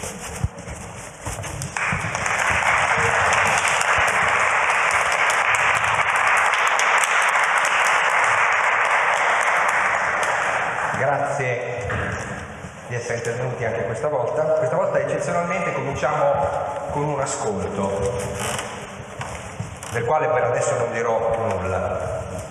Grazie di essere intervenuti anche questa volta. Questa volta eccezionalmente cominciamo con un ascolto, del quale per adesso non dirò nulla.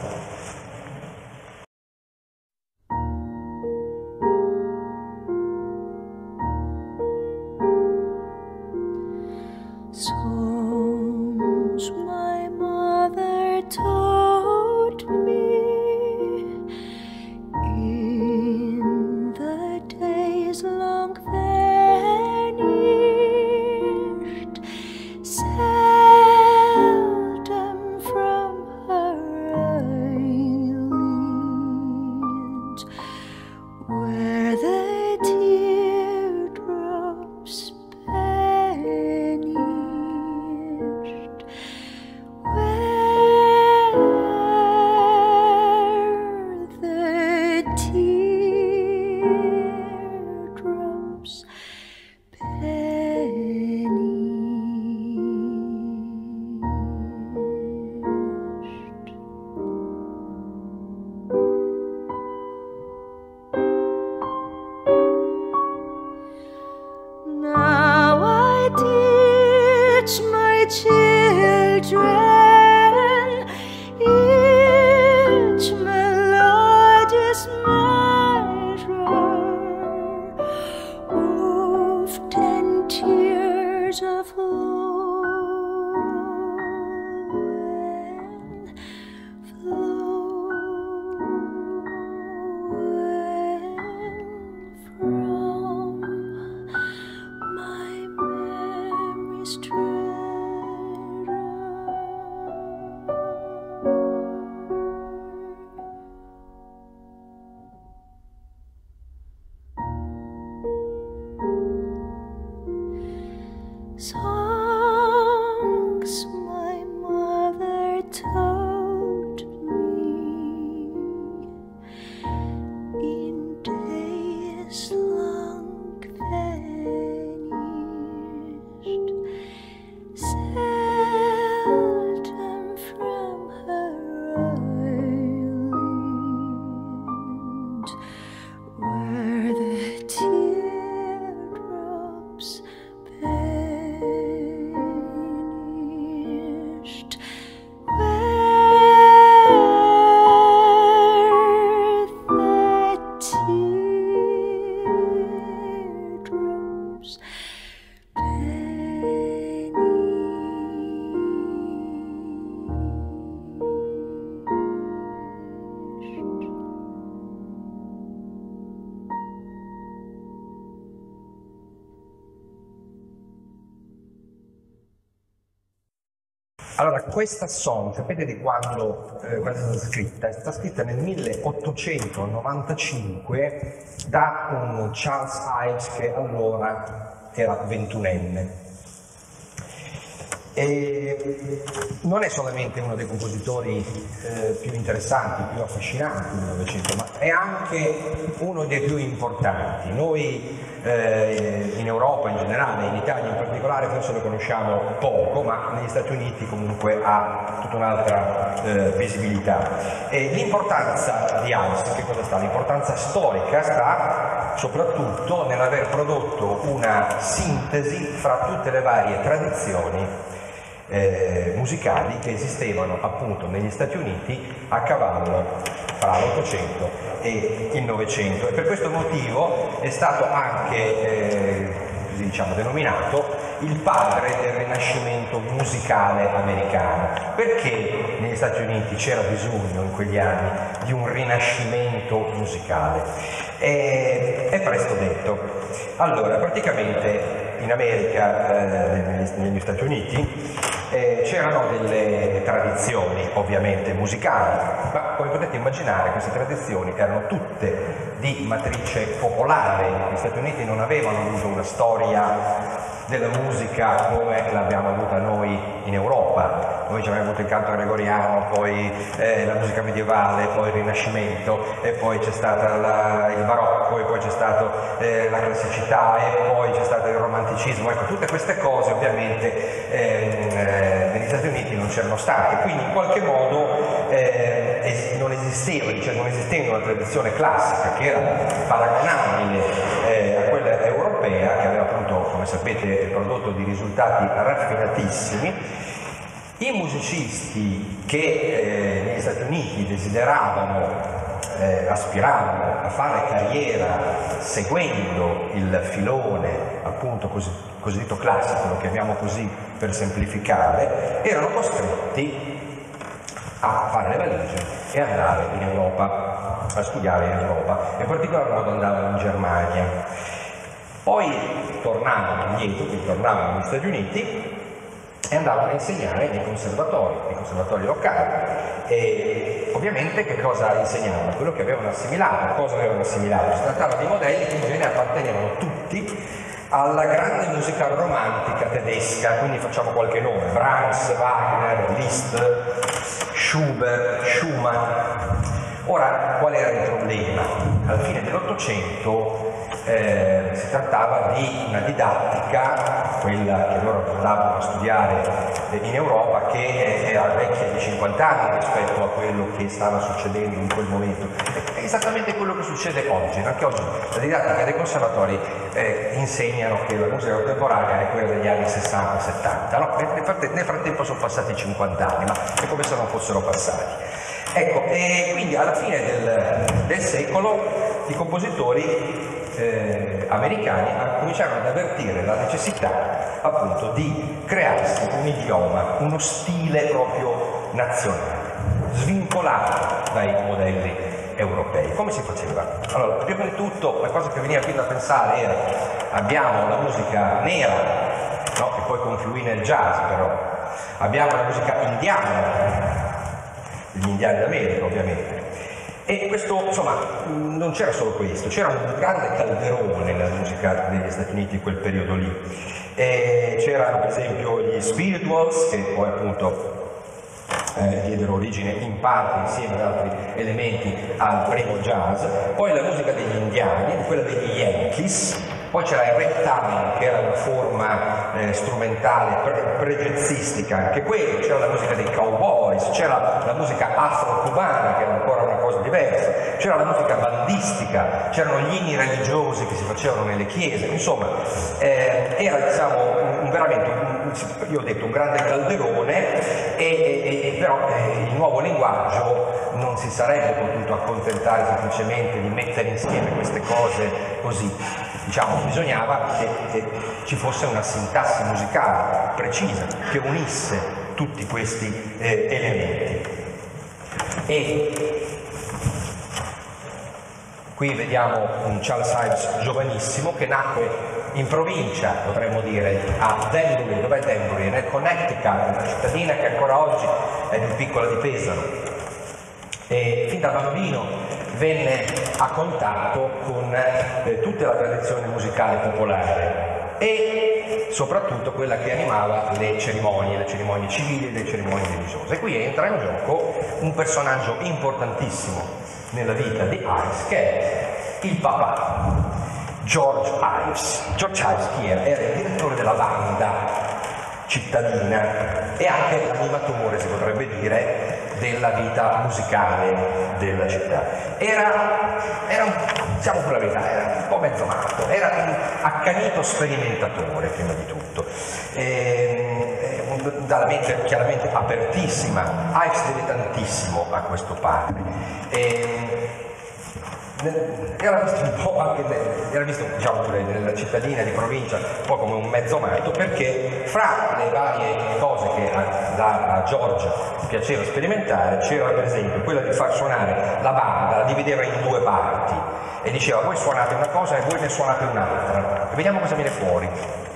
Songs my mother taught me in the days long vanished, seldom from her eyelids, where the teardrops vanished, where the teardrops vanished. Now I teach my children each melodious measure of 10 tears of flowing, flowing from my memory's treasure. Songs my mother taught me in days long vanished, seldom from her eyelids, where the teardrops vanished, where the teardrops vanished. Allora, questa song, sapete di quando è stata scritta? È stata scritta nel 1895 da un Charles Ives che allora era 21enne. E non è solamente uno dei compositori più interessanti, più affascinanti del Novecento, ma è anche uno dei più importanti. Noi in Europa in generale, in Italia in particolare, forse lo conosciamo poco, ma negli Stati Uniti comunque ha tutta un'altra visibilità. E l'importanza di Ives, che cosa sta? L'importanza storica sta soprattutto nell'aver prodotto una sintesi fra tutte le varie tradizioni musicali che esistevano appunto negli Stati Uniti a cavallo fra l'Ottocento e il Novecento, e per questo motivo è stato anche così diciamo denominato il padre del rinascimento musicale americano. Perché negli Stati Uniti c'era bisogno in quegli anni di un rinascimento musicale? È presto detto. Allora, praticamente in America, negli Stati Uniti, c'erano delle tradizioni ovviamente musicali, ma come potete immaginare queste tradizioni erano tutte di matrice popolare. Gli Stati Uniti non avevano avuto una storia della musica come l'abbiamo avuta noi in Europa. Noi ci abbiamo avuto il canto gregoriano, poi la musica medievale, poi il Rinascimento, e poi c'è stato il barocco, e poi c'è stata la classicità, e poi c'è stato il romanticismo. Ecco, tutte queste cose ovviamente negli Stati Uniti non c'erano state, quindi in qualche modo non esisteva una tradizione classica che era paragonabile a quella europea, che aveva appunto, come sapete, prodotto dei risultati raffinatissimi. I musicisti che negli Stati Uniti desideravano, aspiravano a fare carriera seguendo il filone appunto cosiddetto classico, lo chiamiamo così per semplificare, erano costretti a fare le valigie e andare in Europa, a studiare in Europa, in particolar modo andavano in Germania. Poi tornavano indietro, quindi tornavano negli Stati Uniti e andavano a insegnare nei conservatori locali, e ovviamente che cosa insegnavano? Quello che avevano assimilato. Cosa avevano assimilato? Si trattava di modelli che in genere appartenevano tutti alla grande musica romantica tedesca, quindi facciamo qualche nome: Brahms, Wagner, Liszt, Schubert, Schumann. Ora, qual era il problema? Alla fine dell'Ottocento si trattava di una didattica, quella che loro andavano a studiare in Europa, che era vecchia di 50 anni rispetto a quello che stava succedendo in quel momento. È esattamente quello che succede oggi. Anche oggi la didattica dei conservatori insegnano che la musica contemporanea è quella degli anni 60-70, no? Nel frattempo sono passati 50 anni, ma è come se non fossero passati. Ecco, e quindi alla fine del secolo i compositori americani cominciarono ad avvertire la necessità appunto di crearsi un idioma, uno stile proprio nazionale, svincolato dai modelli europei. Come si faceva? Allora, prima di tutto la cosa che veniva più da pensare era: abbiamo la musica nera, no? Che poi confluì nel jazz, però abbiamo la musica indiana, gli indiani d'America ovviamente. E questo, insomma, non c'era solo questo, c'era un grande calderone nella musica degli Stati Uniti in quel periodo lì. C'erano per esempio gli spirituals, che poi appunto diedero origine in parte, insieme ad altri elementi, al primo jazz. Poi la musica degli indiani, quella degli Yankees. Poi c'era il ragtime, che era una forma strumentale pre-jazzistica, anche quello. C'era la musica dei cowboys, c'era la musica afro-cubana, che era ancora una cosa diversa, c'era la musica bandistica, c'erano gli inni religiosi che si facevano nelle chiese. Insomma, era, diciamo, veramente io ho detto un grande calderone, però il nuovo linguaggio non si sarebbe potuto accontentare semplicemente di mettere insieme queste cose così. Diciamo, bisognava che ci fosse una sintassi musicale precisa che unisse tutti questi elementi. E qui vediamo un Charles Ives giovanissimo che nacque in provincia, potremmo dire, a Danbury. Dov'è Danbury? Nel Connecticut, una cittadina che ancora oggi è più piccola di Pesaro. E fin da bambino venne a contatto con tutta la tradizione musicale popolare e soprattutto quella che animava le cerimonie civili e le cerimonie religiose. E qui entra in gioco un personaggio importantissimo nella vita di Ives, che è il papà, George Ives. George Ives chi era? Era il direttore della banda cittadina e anche l'animatore, si potrebbe dire, della vita musicale della città. Era diciamo per la verità, era un po' mezzo matto, era un accanito sperimentatore prima di tutto, dalla mente chiaramente apertissima. Ives deve tantissimo a questo padre. Era visto un po' anche diciamo pure nella cittadina di provincia un po' come un mezzo matto, perché fra le varie cose che a George piaceva sperimentare c'era per esempio quella di far suonare la banda, la divideva in due parti e diceva: voi suonate una cosa e voi ne suonate un'altra e vediamo cosa viene fuori.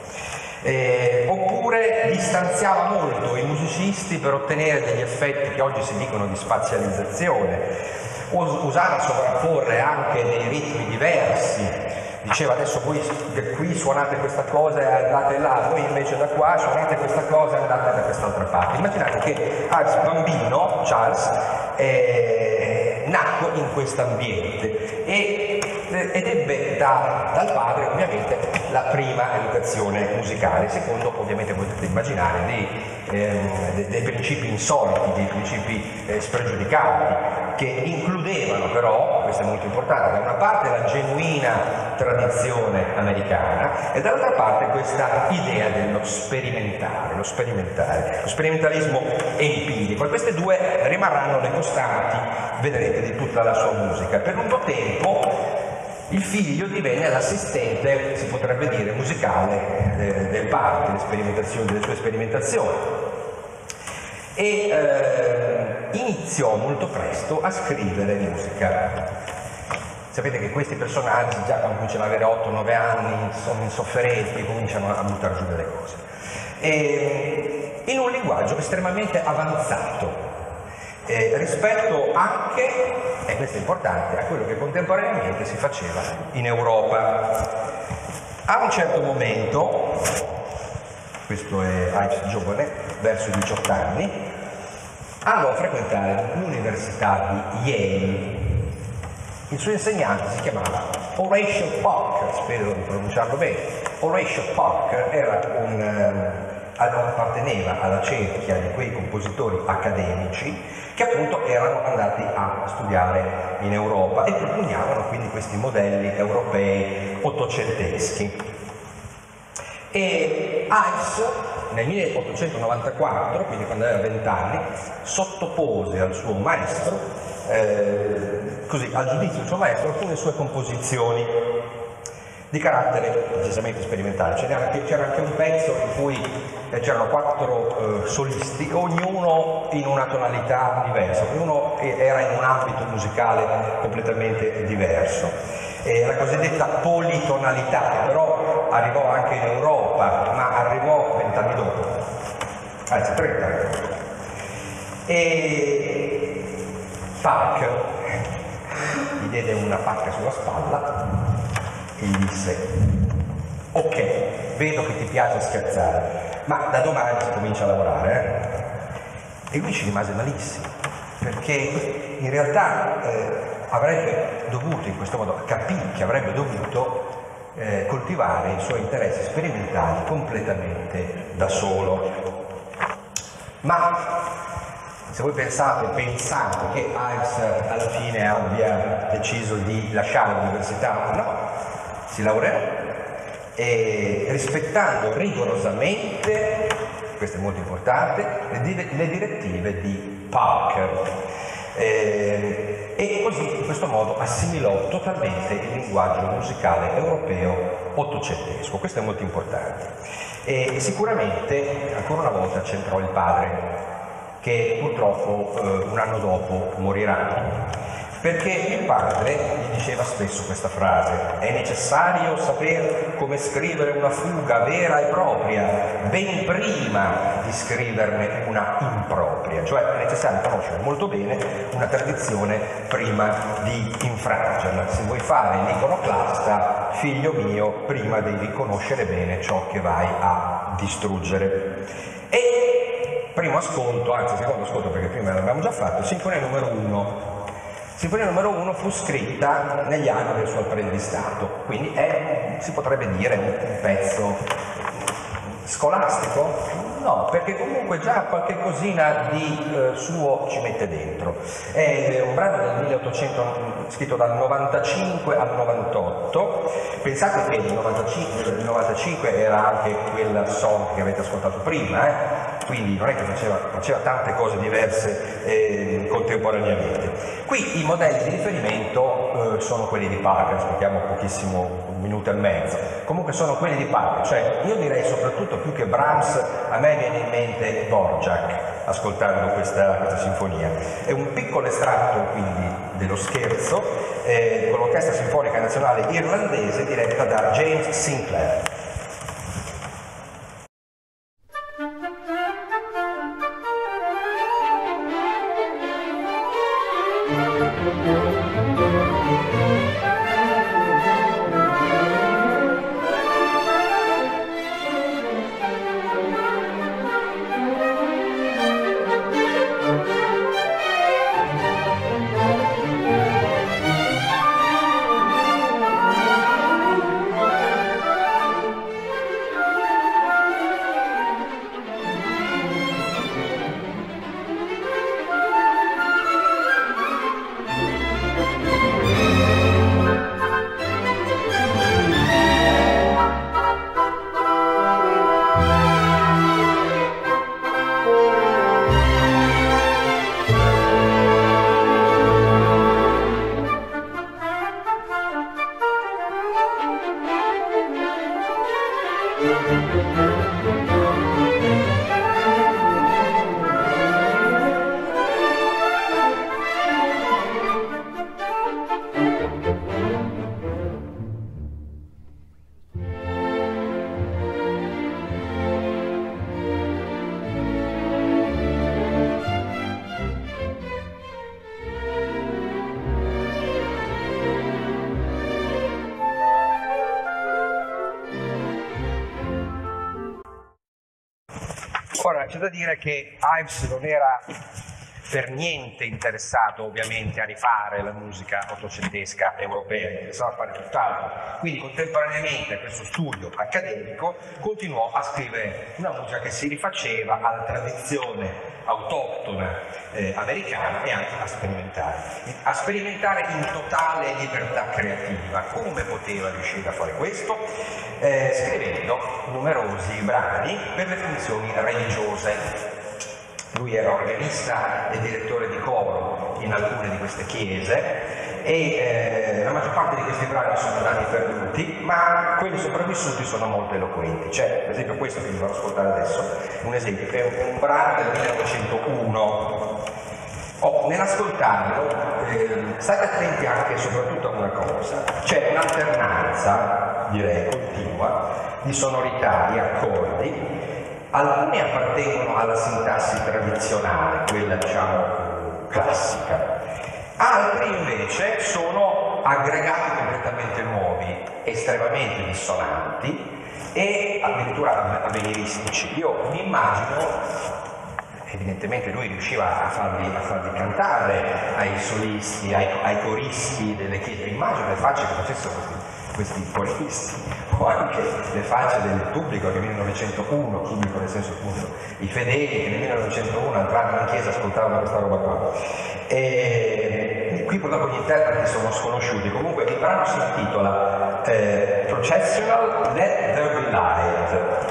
Oppure distanziava molto i musicisti per ottenere degli effetti che oggi si dicono di spazializzazione. Usava sovrapporre anche dei ritmi diversi, diceva adesso voi qui suonate questa cosa e andate là, voi invece da qua suonate questa cosa e andate da quest'altra parte. Immaginate che Ives bambino, Charles, nacque in questo ambiente ed ebbe dal padre ovviamente la prima educazione musicale, secondo ovviamente potete immaginare dei principi insoliti, dei principi spregiudicati, che includevano però, questo è molto importante, da una parte la genuina tradizione americana e dall'altra parte questa idea dello sperimentare, lo sperimentalismo empirico, e queste due rimarranno le costanti, vedrete, di tutta la sua musica. Per lungo tempo il figlio divenne l'assistente, si potrebbe dire, musicale del padre, delle sue sperimentazioni, e iniziò molto presto a scrivere musica. Sapete che questi personaggi già quando cominciano ad avere 8-9 anni sono insofferenti, cominciano a buttare giù delle cose, e in un linguaggio estremamente avanzato rispetto anche, e questo è importante, a quello che contemporaneamente si faceva in Europa. A un certo momento, questo è Ives giovane, verso i 18 anni, andò a frequentare l'università di Yale. Il suo insegnante si chiamava Horatio Parker, spero di pronunciarlo bene. Horatio Parker apparteneva alla cerchia di quei compositori accademici che appunto erano andati a studiare in Europa e propugnavano quindi questi modelli europei ottocenteschi. E Ives nel 1894, quindi quando aveva 20 anni, sottopose al suo maestro, al giudizio del suo maestro, alcune sue composizioni di carattere decisamente sperimentale. C'era anche un pezzo in cui c'erano 4 solisti, ognuno in una tonalità diversa, ognuno era in un ambito musicale completamente diverso. La cosiddetta politonalità, che però arrivò anche in Europa, ma arrivò 20 anni dopo, anzi 30 anni dopo. E Parker gli diede una pacca sulla spalla e gli disse: ok, vedo che ti piace scherzare, ma da domani si comincia a lavorare, E lui ci rimase malissimo, perché in realtà avrebbe dovuto, in questo modo, capì che avrebbe dovuto coltivare i suoi interessi sperimentali completamente da solo. Ma se voi pensate che Ives alla fine abbia deciso di lasciare l'università, no, si laureò e rispettando rigorosamente, questo è molto importante, le direttive di Parker, e così in questo modo assimilò totalmente il linguaggio musicale europeo ottocentesco. Questo è molto importante e sicuramente ancora una volta centrò il padre, che purtroppo un anno dopo morirà, perché il padre gli diceva spesso questa frase: è necessario sapere come scrivere una fuga vera e propria ben prima di scriverne una impropria, cioè è necessario conoscere molto bene una tradizione prima di infrangerla. Se vuoi fare l'iconoclasta, figlio mio, prima devi conoscere bene ciò che vai a distruggere. E primo ascolto, anzi secondo ascolto perché prima l'abbiamo già fatto, Sinfonia numero 1. Sinfonia numero 1 fu scritta negli anni del suo apprendistato, quindi è, si potrebbe dire, un pezzo scolastico? No, perché comunque già qualche cosina di suo ci mette dentro. È un brano del 1800 scritto dal 95 al 98. Pensate che il 95 era anche quel song che avete ascoltato prima, quindi non è che faceva tante cose diverse contemporaneamente. Qui i modelli di riferimento sono quelli di Parker, ascoltiamo pochissimo, un minuto e mezzo. Comunque sono quelli di Parker, cioè io direi soprattutto più che Brahms, a me viene in mente Dvorak ascoltando questa sinfonia. È un piccolo estratto quindi dello scherzo con l'Orchestra Sinfonica Nazionale Irlandese diretta da James Sinclair. Ora, c'è da dire che Ives non era per niente interessato ovviamente a rifare la musica ottocentesca europea, interessava a fare tutt'altro. Quindi contemporaneamente a questo studio accademico continuò a scrivere una musica che si rifaceva alla tradizione autoctona americana e anche a sperimentare in totale libertà creativa. Come poteva riuscire a fare questo? Scrivendo numerosi brani per le funzioni religiose. Lui era organista e direttore di coro in alcune di queste chiese e la maggior parte di questi brani sono andati perduti, ma quelli sopravvissuti sono molto eloquenti. C'è per esempio questo che vi farò ascoltare adesso, un esempio, che è un brano del 1901. Nell'ascoltarlo state attenti anche e soprattutto a una cosa: c'è un'alternanza, direi continua, di sonorità, di accordi. Alcuni appartengono alla sintassi tradizionale, quella diciamo classica, altri invece sono aggregati completamente nuovi, estremamente dissonanti e addirittura avveniristici. Io mi immagino, evidentemente lui riusciva a farli cantare ai solisti, ai coristi delle chiese, immagino le facce che facessero questi coristi, o anche le facce del pubblico che nel 1901, pubblico nel senso appunto i fedeli che nel 1901 entravano in chiesa e ascoltavano questa roba qua. E qui purtroppo gli interpreti sono sconosciuti. Comunque il brano si intitola Processional Let There Be Light.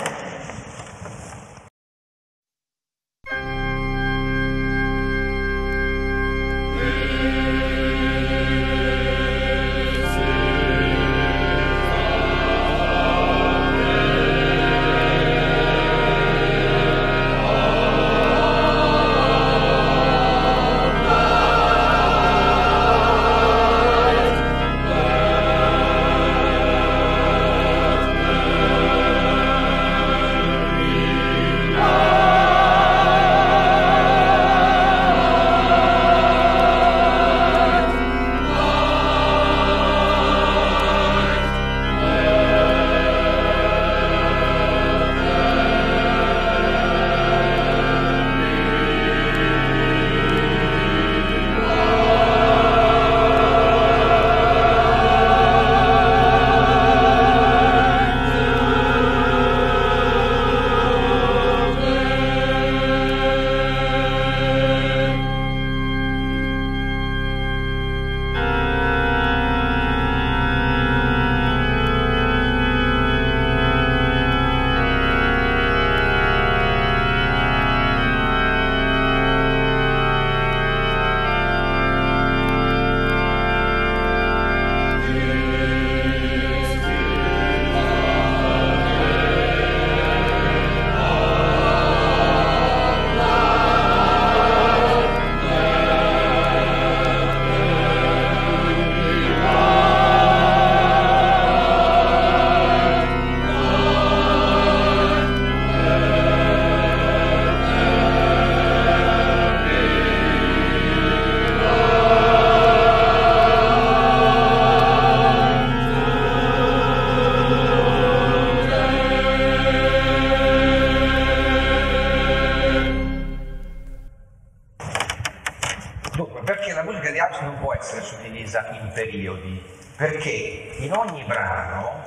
In periodi, perché in ogni brano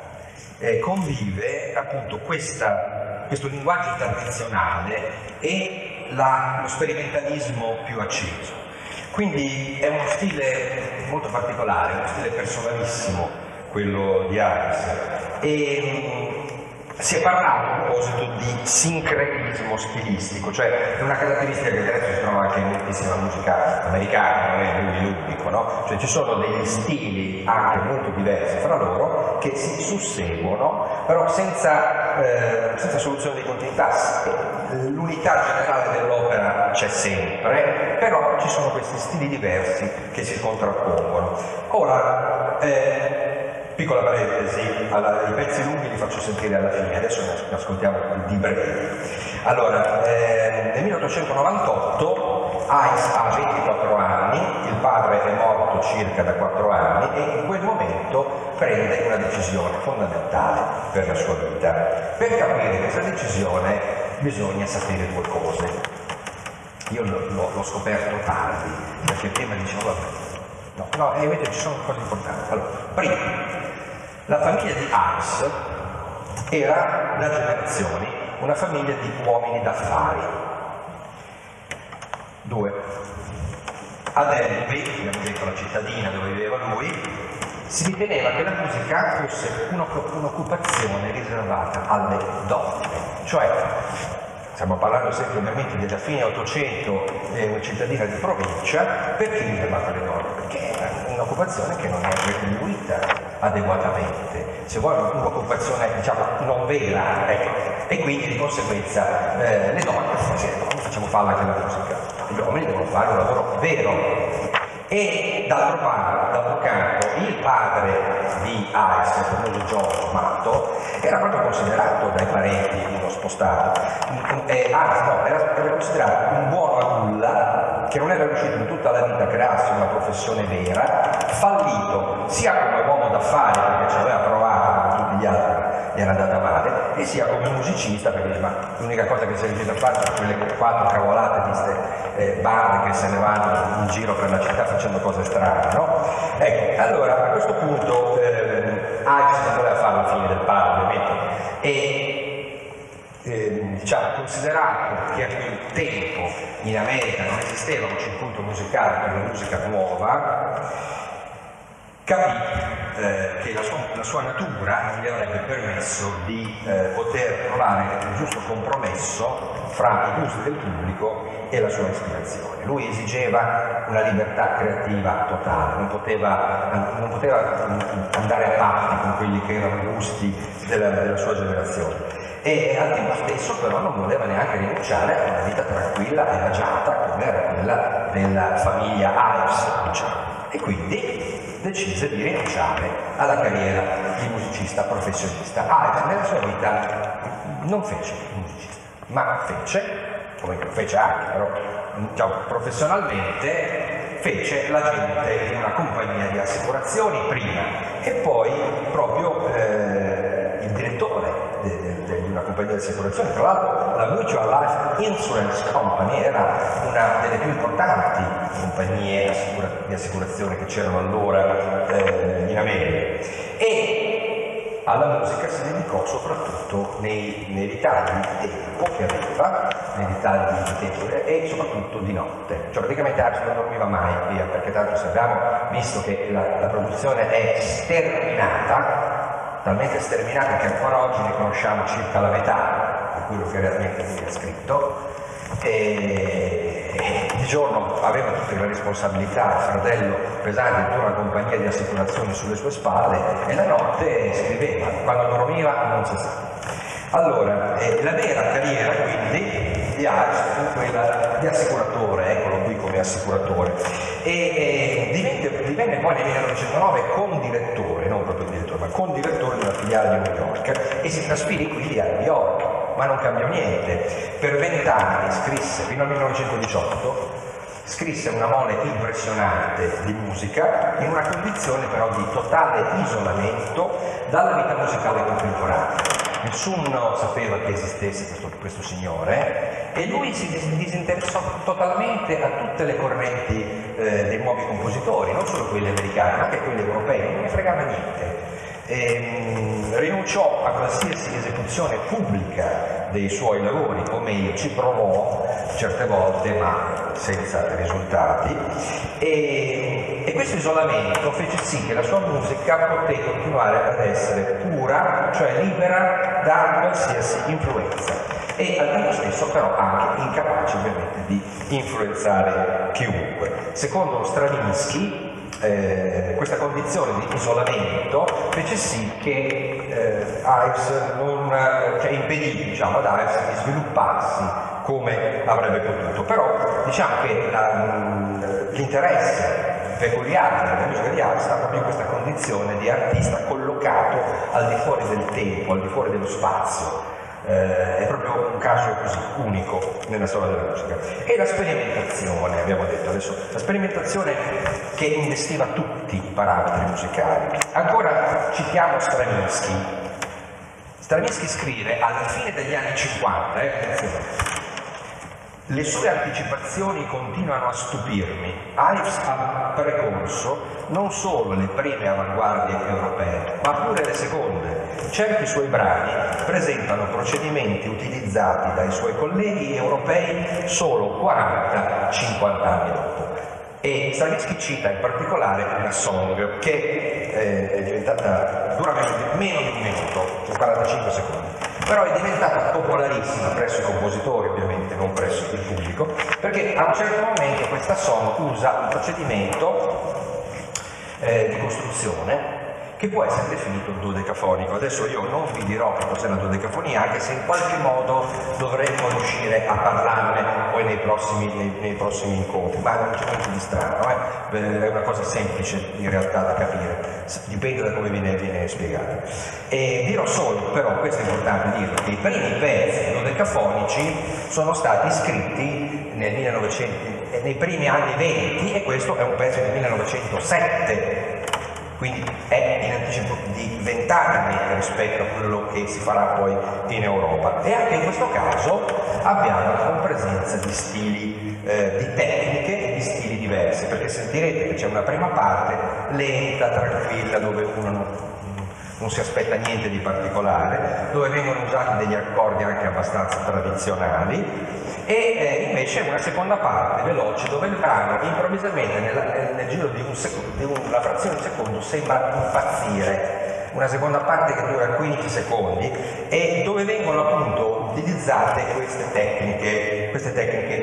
convive appunto questo linguaggio tradizionale e lo sperimentalismo più acceso. Quindi è uno stile molto particolare, uno stile personalissimo, quello di Ives. E Si è parlato a proposito di sincretismo stilistico, cioè è una caratteristica che adesso si trova anche in moltissima musica americana, non è lui l'unico, no? Cioè ci sono degli stili anche molto diversi fra loro che si susseguono, però senza soluzione di continuità. L'unità generale dell'opera c'è sempre, però ci sono questi stili diversi che si contrappongono. Ora, piccola parentesi, i pezzi lunghi li faccio sentire alla fine, adesso ne ascoltiamo di brevi. Allora, nel 1898 Ives ha 24 anni, il padre è morto circa da 4 anni e in quel momento prende una decisione fondamentale per la sua vita. Per capire questa decisione bisogna sapere due cose. Io l'ho scoperto tardi, perché prima dicevo vabbè, no, e invece ci sono cose importanti. Allora, prima, la famiglia di Ives era da generazioni una famiglia di uomini d'affari. 2. Ad Elby, abbiamo detto la cittadina dove viveva lui, si riteneva che la musica fosse un'occupazione riservata alle donne, cioè stiamo parlando sempre ovviamente della fine 800, una cittadina di provincia, perché riservata alle donne? Perché era un'occupazione che non è retribuita adeguatamente, se vuoi un'occupazione diciamo non vera, ecco. E quindi di conseguenza le donne facciamo farla anche la musica, gli uomini devono fare un lavoro vero. E d'altro canto il padre di Ives, il famoso George Matto, era proprio considerato dai parenti uno spostato, era considerato un buono a nulla che non era riuscito in tutta la vita a crearsi una professione vera, fallito sia come uomo d'affari perché ci aveva provato come tutti gli altri gli era andata male, e sia come musicista perché dice, ma l'unica cosa che si è riuscito a fare sono quelle 4 cavolate di queste bande che se ne vanno in giro per la città facendo cose strane, no? Ecco, allora a questo punto Ives non voleva fare la fine del padre ovviamente, e diciamo, considerato che a quel tempo in America non esisteva un circuito musicale per la musica nuova, capì che la sua natura non gli avrebbe permesso di poter trovare il giusto compromesso fra i gusti del pubblico e la sua ispirazione. Lui esigeva una libertà creativa totale, non poteva andare a patti con quelli che erano i gusti della sua generazione, e al tempo stesso però non voleva neanche rinunciare a una vita tranquilla e agiata come era quella della famiglia Ives, diciamo. E quindi decise di rinunciare alla carriera di musicista professionista. Ives nella sua vita non fece il musicista, ma come fece anche, però diciamo, professionalmente fece l'agente di una compagnia di assicurazioni prima, e poi proprio il direttore di una compagnia di assicurazioni. Tra l'altro la Mutual Life Insurance Company era una delle più importanti compagnie di assicurazione che c'erano allora in America, e alla musica si dedicò soprattutto nei ritagli di tempo che aveva, nei ritagli di tempo e soprattutto di notte, cioè praticamente non dormiva mai via, perché tanto se abbiamo visto che la produzione è sterminata, talmente sterminata che ancora oggi ne conosciamo circa la metà di quello che realmente lui ha scritto, e di giorno aveva tutte le responsabilità, il fardello pesante di tutta una compagnia di assicurazioni sulle sue spalle, e la notte scriveva, quando dormiva non si sa. Allora, la vera carriera quindi di Ives fu quella di assicuratore, eccolo qui come assicuratore, e divenne poi nel 1909 condirettore, non proprio direttore, ma condirettore di una filiale di New York, e si trasferì quindi a New York, ma non cambiò niente. Per 20 anni scrisse, fino al 1918, scrisse una mole impressionante di musica, in una condizione però di totale isolamento dalla vita musicale contemporanea. Nessuno sapeva che esistesse questo signore, e lui si disinteressò totalmente a tutte le correnti dei nuovi compositori, non solo quelli americani, ma anche quelli europei, non ne fregava niente. Rinunciò a qualsiasi esecuzione pubblica dei suoi lavori, o meglio ci provò certe volte ma senza risultati, e questo isolamento fece sì che la sua musica poté continuare ad essere pura, cioè libera da qualsiasi influenza, e al tempo stesso però anche incapace ovviamente di influenzare chiunque. Secondo Stravinsky questa condizione di isolamento fece sì che impedì, diciamo, ad Ives di svilupparsi come avrebbe potuto. Però diciamo che l'interesse peculiare della musica di Ives sta proprio in questa condizione di artista collocato al di fuori del tempo, al di fuori dello spazio. È proprio un caso così unico nella storia della musica. E la sperimentazione, abbiamo detto adesso, la sperimentazione che investiva tutti i parametri musicali. Ancora citiamo Stravinsky. Stravinsky scrive alla fine degli anni 50, attenzione, le sue anticipazioni continuano a stupirmi. Ives ha precorso non solo le prime avanguardie europee, ma pure le seconde. Certi suoi brani presentano procedimenti utilizzati dai suoi colleghi europei solo 40-50 anni dopo. E Stravinsky cita in particolare una song che è diventata, dura meno di un minuto, cioè 45 secondi. Però è diventata popolarissima presso i compositori, ovviamente, non presso il pubblico, perché a un certo momento questa song usa un procedimento di costruzione che può essere definito dodecafonico. Adesso io non vi dirò che cos'è la dodecafonia, anche se in qualche modo dovremmo riuscire a parlarne poi nei prossimi incontri, ma non c'è niente di strano, è una cosa semplice in realtà da capire, dipende da come viene spiegata. E dirò solo, però, questo è importante dirlo, che i primi pezzi dodecafonici sono stati scritti nei primi anni 20, e questo è un pezzo del 1907. Quindi è in anticipo di 20 anni rispetto a quello che si farà poi in Europa. E anche in questo caso abbiamo la compresenza di stili, di tecniche e di stili diversi, perché sentirete che c'è una prima parte lenta, tranquilla, dove uno non si aspetta niente di particolare, dove vengono usati degli accordi anche abbastanza tradizionali, e invece una seconda parte veloce dove il brano improvvisamente nel giro di una frazione di secondo sembra impazzire, una seconda parte che dura 15 secondi e dove vengono appunto utilizzate queste tecniche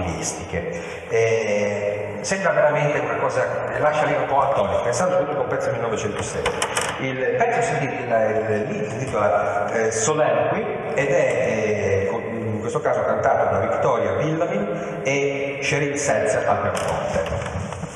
avveniristiche. Sembra veramente una cosa che lascia lì un po' attonito, pensando all'unico pezzo del 1906. Il pezzo si intitola Soliloquy ed è in questo caso cantato da Victoria Villamin e Cheryl Seltzer al pianoforte.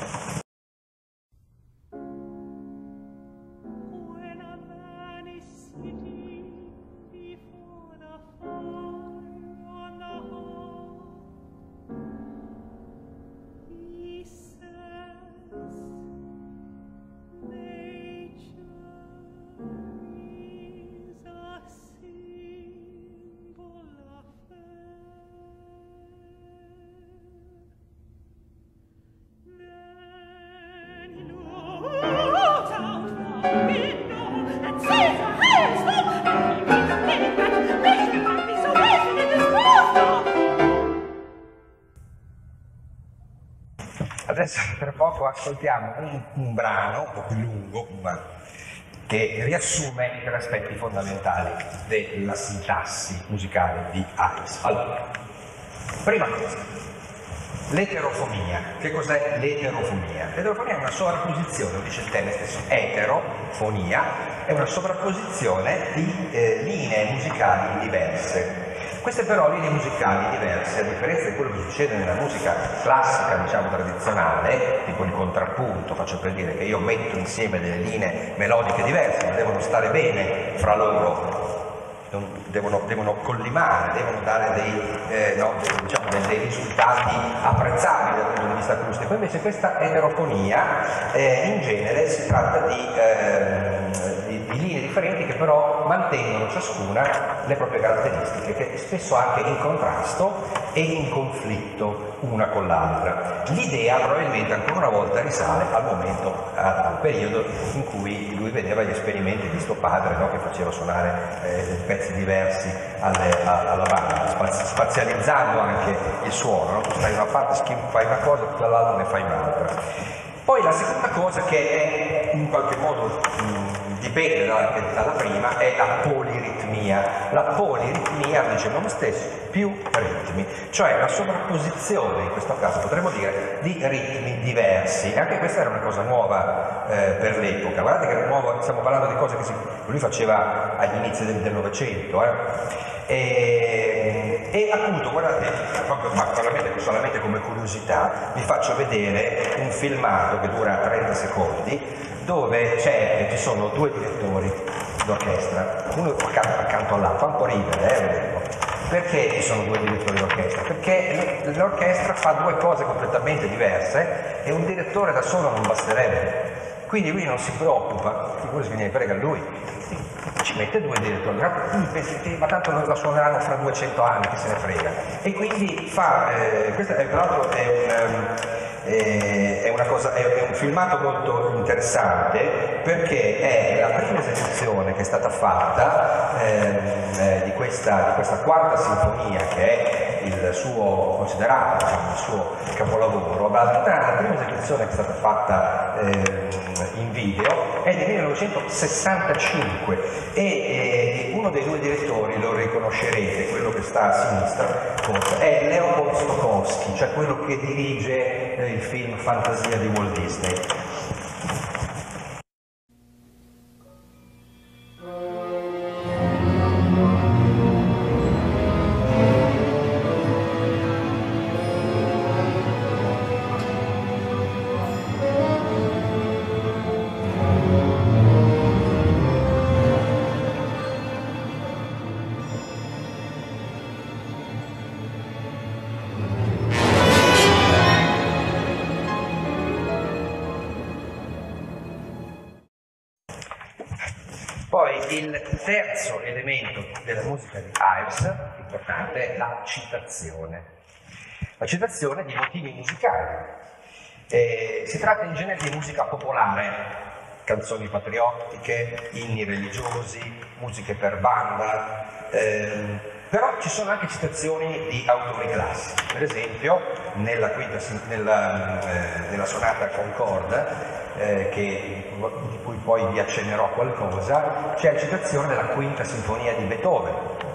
Adesso tra poco ascoltiamo un brano un po' più lungo, ma che riassume i tre aspetti fondamentali della sintassi musicale di Ives. Allora, prima cosa, l'eterofonia. Che cos'è l'eterofonia? L'eterofonia è una sovrapposizione, lo dice il termine stesso, eterofonia, è una sovrapposizione di linee musicali diverse. Queste però linee musicali diverse, a differenza di quello che succede nella musica classica, diciamo tradizionale, tipo il contrappunto, faccio per dire che io metto insieme delle linee melodiche diverse, ma devono stare bene fra loro, devono collimare, devono dare dei risultati apprezzabili dal punto di vista acustico. Invece questa eterofonia in genere si tratta di linee di differenti che però mantengono ciascuna le proprie caratteristiche, che spesso anche in contrasto e in conflitto una con l'altra. L'idea probabilmente ancora una volta risale al momento, al periodo in cui lui vedeva gli esperimenti di suo padre, no? Che faceva suonare pezzi diversi alla banda, spazializzando anche il suono, no? Tu stai da una parte, fai una cosa, dall'altra ne fai un'altra. Poi la seconda cosa che è in qualche modo dipende dalla prima è la poliritmia. La poliritmia, dice il nome stesso, più ritmi, cioè la sovrapposizione, in questo caso potremmo dire, di ritmi diversi. E anche questa era una cosa nuova per l'epoca. Guardate che era nuovo, stiamo parlando di cose che lui faceva agli inizi del Novecento. E appunto, guardate, proprio solamente come curiosità, vi faccio vedere un filmato che dura 30 secondi, dove ci sono due direttori d'orchestra, uno accanto all'altro, fa un po' ridere, vederlo. Perché ci sono due direttori d'orchestra? Perché l'orchestra fa due cose completamente diverse e un direttore da solo non basterebbe. Quindi lui non si preoccupa, figurati che ne frega lui, ci mette due direttori, ma tanto la suoneranno fra 200 anni, chi se ne frega. E quindi fa, questo tra l'altro è un filmato molto interessante, perché è la prima esecuzione che è stata fatta di questa quarta sinfonia, che è il suo considerato, diciamo, il suo capolavoro. La prima esecuzione che è stata fatta in video è del 1965 e uno dei due direttori, lo riconoscerete, quello che sta a sinistra, è Leopold Stokowski, cioè quello che dirige il film Fantasia di Walt Disney. Poi il terzo elemento della musica di Ives, importante, è la citazione. La citazione di motivi musicali. Si tratta in genere di musica popolare, canzoni patriottiche, inni religiosi, musiche per banda, però ci sono anche citazioni di autori classici. Per esempio, nella sonata Concorde, di cui poi vi accennerò qualcosa, c'è la citazione della quinta sinfonia di Beethoven.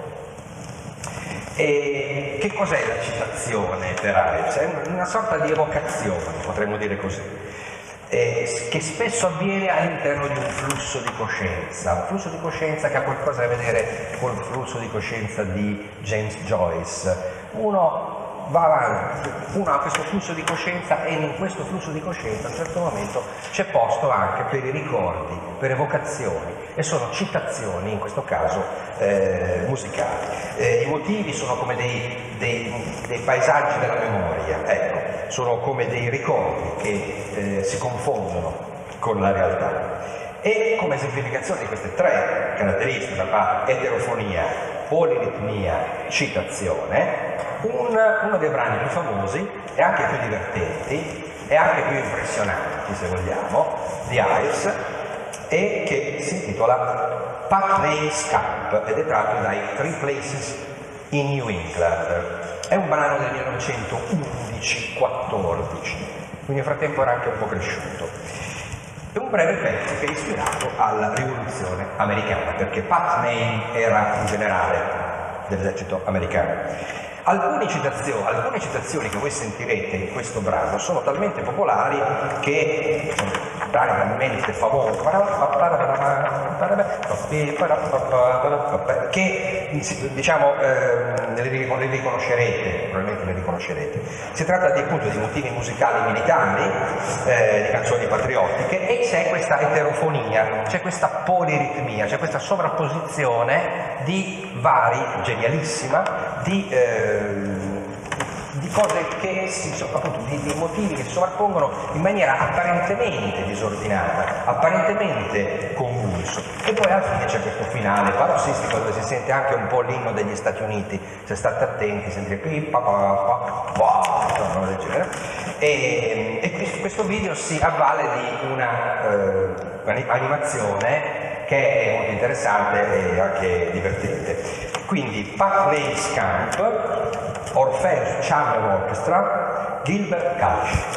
E che cos'è la citazione per Ives? È una sorta di evocazione, potremmo dire così, che spesso avviene all'interno di un flusso di coscienza che ha qualcosa a vedere col flusso di coscienza di James Joyce. Uno va avanti, uno ha questo flusso di coscienza e in questo flusso di coscienza a un certo momento c'è posto anche per i ricordi, per evocazioni, e sono citazioni in questo caso musicali. I motivi sono come dei paesaggi della memoria, ecco, sono come dei ricordi che si confondono con la realtà. E come esemplificazione di queste tre caratteristiche, eterofonia, poliritmia, citazione, uno dei brani più famosi e anche più divertenti e anche più impressionanti, se vogliamo, di Ives, e che si intitola Putney's Camp ed è tratto dai Three Places in New England. È un brano del 1911-14, quindi nel frattempo era anche un po' cresciuto. È un breve pezzo che è ispirato alla rivoluzione americana, perché Putney era un generale dell'esercito americano. Alcune citazioni che voi sentirete in questo brano sono talmente popolari che sono brani talmente famosi che diciamo le riconoscerete, probabilmente le riconoscerete. Si tratta appunto di motivi musicali militari, di canzoni patriottiche, e c'è questa eterofonia, c'è questa poliritmia, c'è questa sovrapposizione di vari, genialissima, di di cose che appunto di motivi che si sovrappongono in maniera apparentemente disordinata, apparentemente convulso. E poi alla fine c'è questo finale parossistico dove si sente anche un po' l'inno degli Stati Uniti, se state attenti sentite del genere. E questo video si avvale di una animazione che è molto interessante e anche divertente. Quindi Pat Nails Camp, Orpheus Chamber Orchestra, Gilbert Kalisch.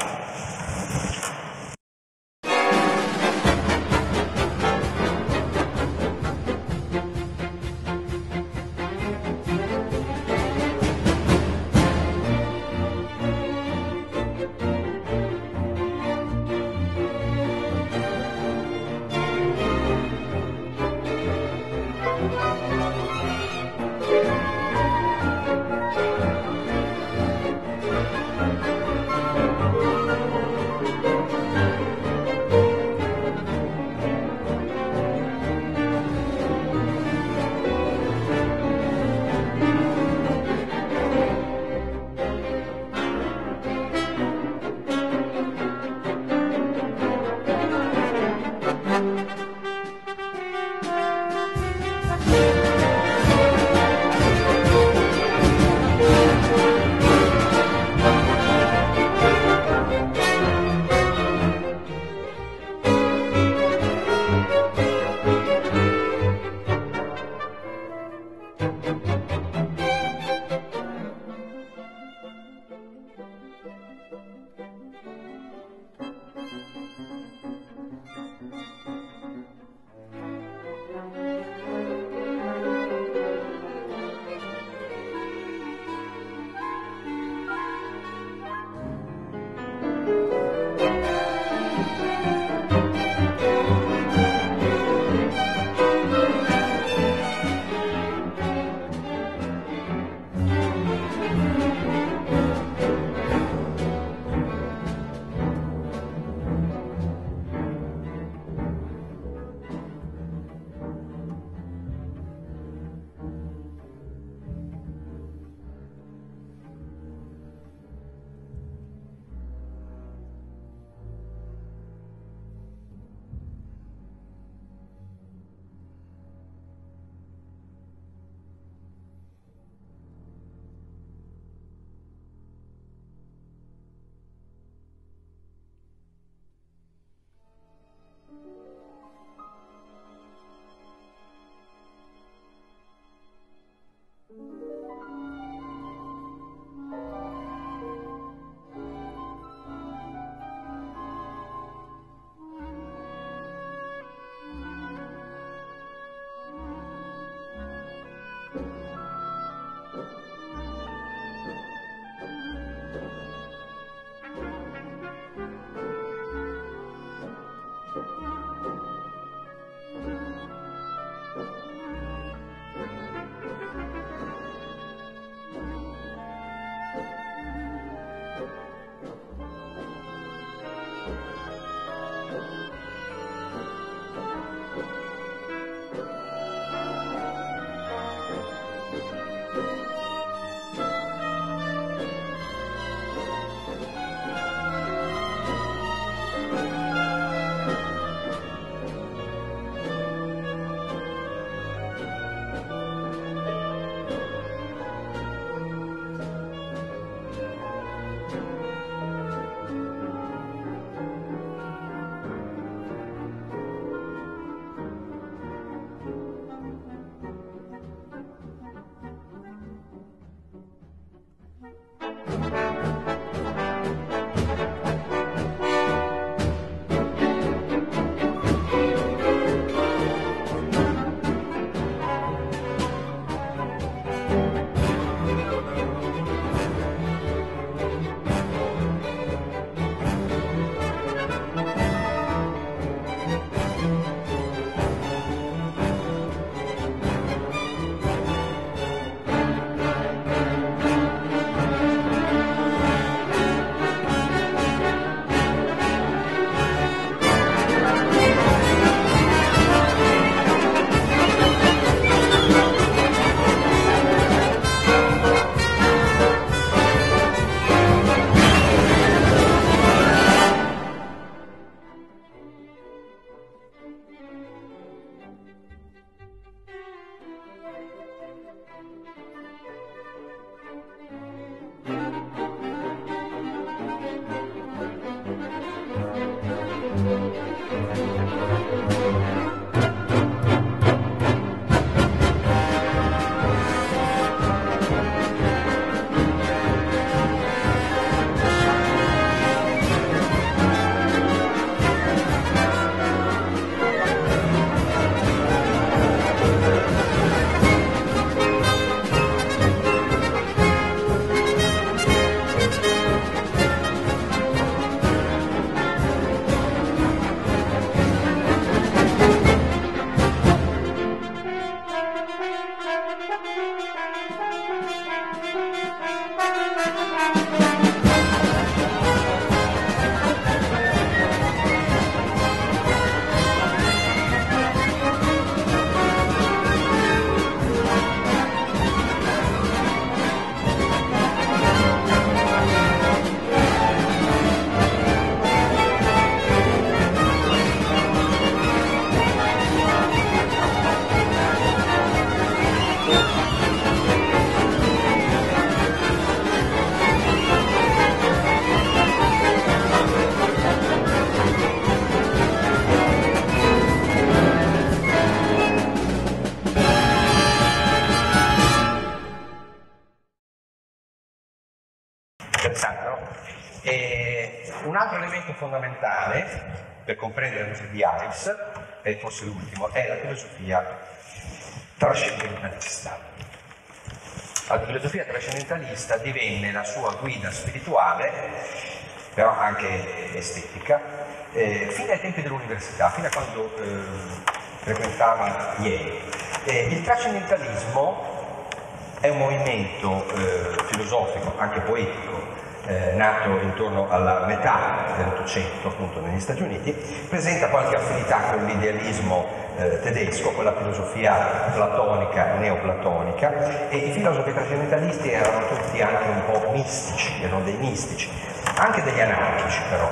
Interessante, no? E un altro elemento fondamentale per comprendere la musica di Ives, e forse l'ultimo, è la filosofia trascendentalista. La filosofia trascendentalista divenne la sua guida spirituale, però anche estetica, fino ai tempi dell'università, fino a quando frequentava Yale. Il trascendentalismo è un movimento filosofico, anche poetico, nato intorno alla metà dell'Ottocento, appunto negli Stati Uniti, presenta qualche affinità con l'idealismo tedesco, con la filosofia platonica e neoplatonica, e i filosofi trascendentalisti erano tutti anche un po' mistici, erano dei mistici, anche degli anarchici però.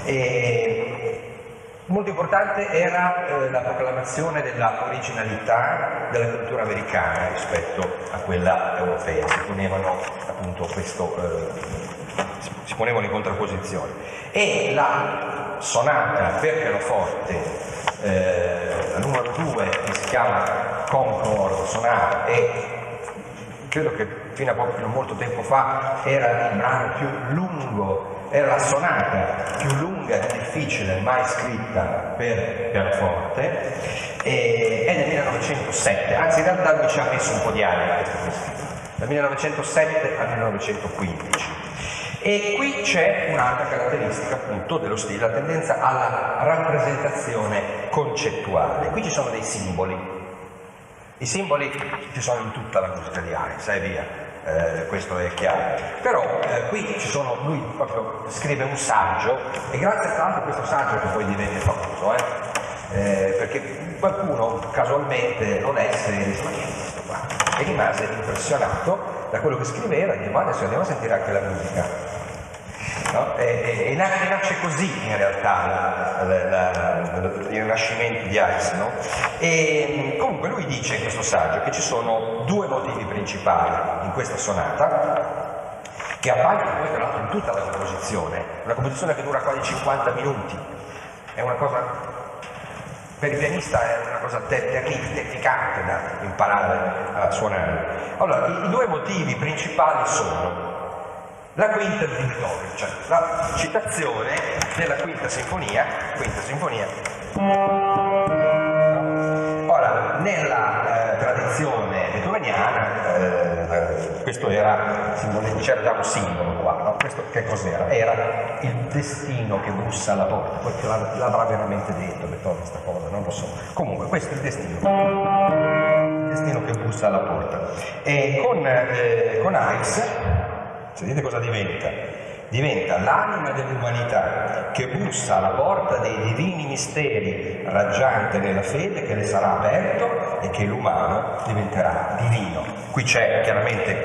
Molto importante era la proclamazione della originalità della cultura americana rispetto a quella europea, si ponevano appunto si ponevano in contrapposizione. E la sonata per pianoforte, la numero 2, che si chiama Concord Sonata, e credo che fino a molto tempo fa era il brano più lungo, era la sonata più lunga e difficile mai scritta per pianoforte, è del 1907, anzi in realtà lui ci ha messo un po' di anni a questo festival, dal 1907 al 1915. E qui c'è un'altra caratteristica appunto dello stile, la tendenza alla rappresentazione concettuale. Qui ci sono dei simboli. I simboli ci sono in tutta la musica di Ives, via, questo è chiaro. Però qui ci sono, lui proprio scrive un saggio, e grazie tra l'altro a questo saggio che poi divenne famoso, perché qualcuno casualmente lo lesse e disse: ma che è questo qua? E rimase impressionato da quello che scriveva e dice: ma adesso andiamo a sentire anche la musica. No? E nasce così in realtà il rinascimento di Ives, no? E comunque lui dice in questo saggio che ci sono due motivi principali in questa sonata, che appaiono poi tra l'altro in tutta la composizione, una composizione che dura quasi 50 minuti, è una cosa, per il pianista è una cosa terrificante da imparare a suonare. Allora, i due motivi principali sono la quinta di Beethoven, cioè la citazione della quinta sinfonia. Ora, nella tradizione beethoveniana, questo c'era già un simbolo qua, no? Questo che cos'era? Era il destino che bussa alla porta, poi l'avrà veramente detto Beethoven questa cosa, non lo so. Comunque, questo è il destino che bussa alla porta. E con Ives, vedete cosa diventa? Diventa l'anima dell'umanità che bussa alla porta dei divini misteri, raggiante nella fede che le sarà aperto e che l'umano diventerà divino. Qui c'è chiaramente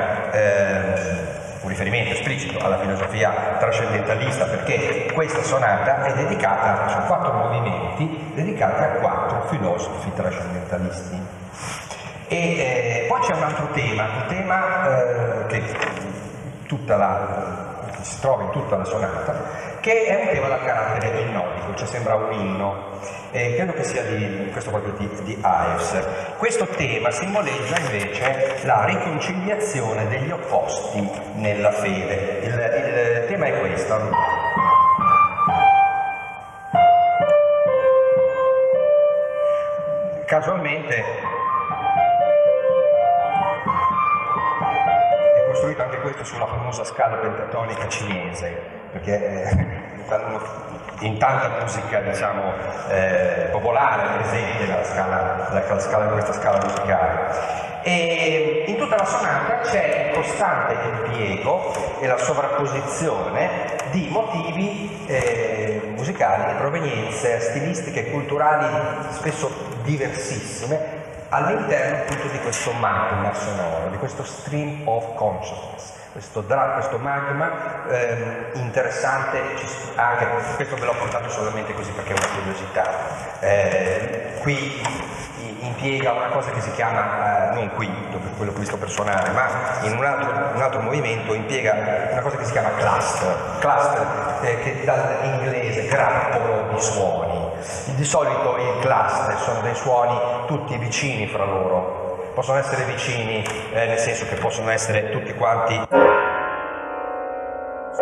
un riferimento esplicito alla filosofia trascendentalista, perché questa sonata è dedicata, sono 4 movimenti dedicati a 4 filosofi trascendentalisti. E poi c'è un altro tema, che si trova in tutta la sonata, che è un tema dal carattere innonico, cioè sembra un inno, credo che sia questo proprio di Ives. Questo tema simboleggia invece la riconciliazione degli opposti nella fede. Il tema è questo. Casualmente costruito anche questo sulla famosa scala pentatonica cinese, perché in tanta musica diciamo popolare è presente questa scala musicale. E in tutta la sonata c'è il costante impiego e la sovrapposizione di motivi musicali di provenienze stilistiche e culturali spesso diversissime, all'interno appunto di questo magma sonoro, di questo stream of consciousness, questo magma interessante, anche questo ve l'ho portato solamente così perché è una curiosità. Qui impiega una cosa che si chiama, non qui, dove quello qui sto per suonare, ma in un altro movimento impiega una cosa che si chiama cluster, che dall'inglese grappolo di suoni. Di solito i cluster sono dei suoni tutti vicini fra loro, possono essere vicini nel senso che possono essere tutti quanti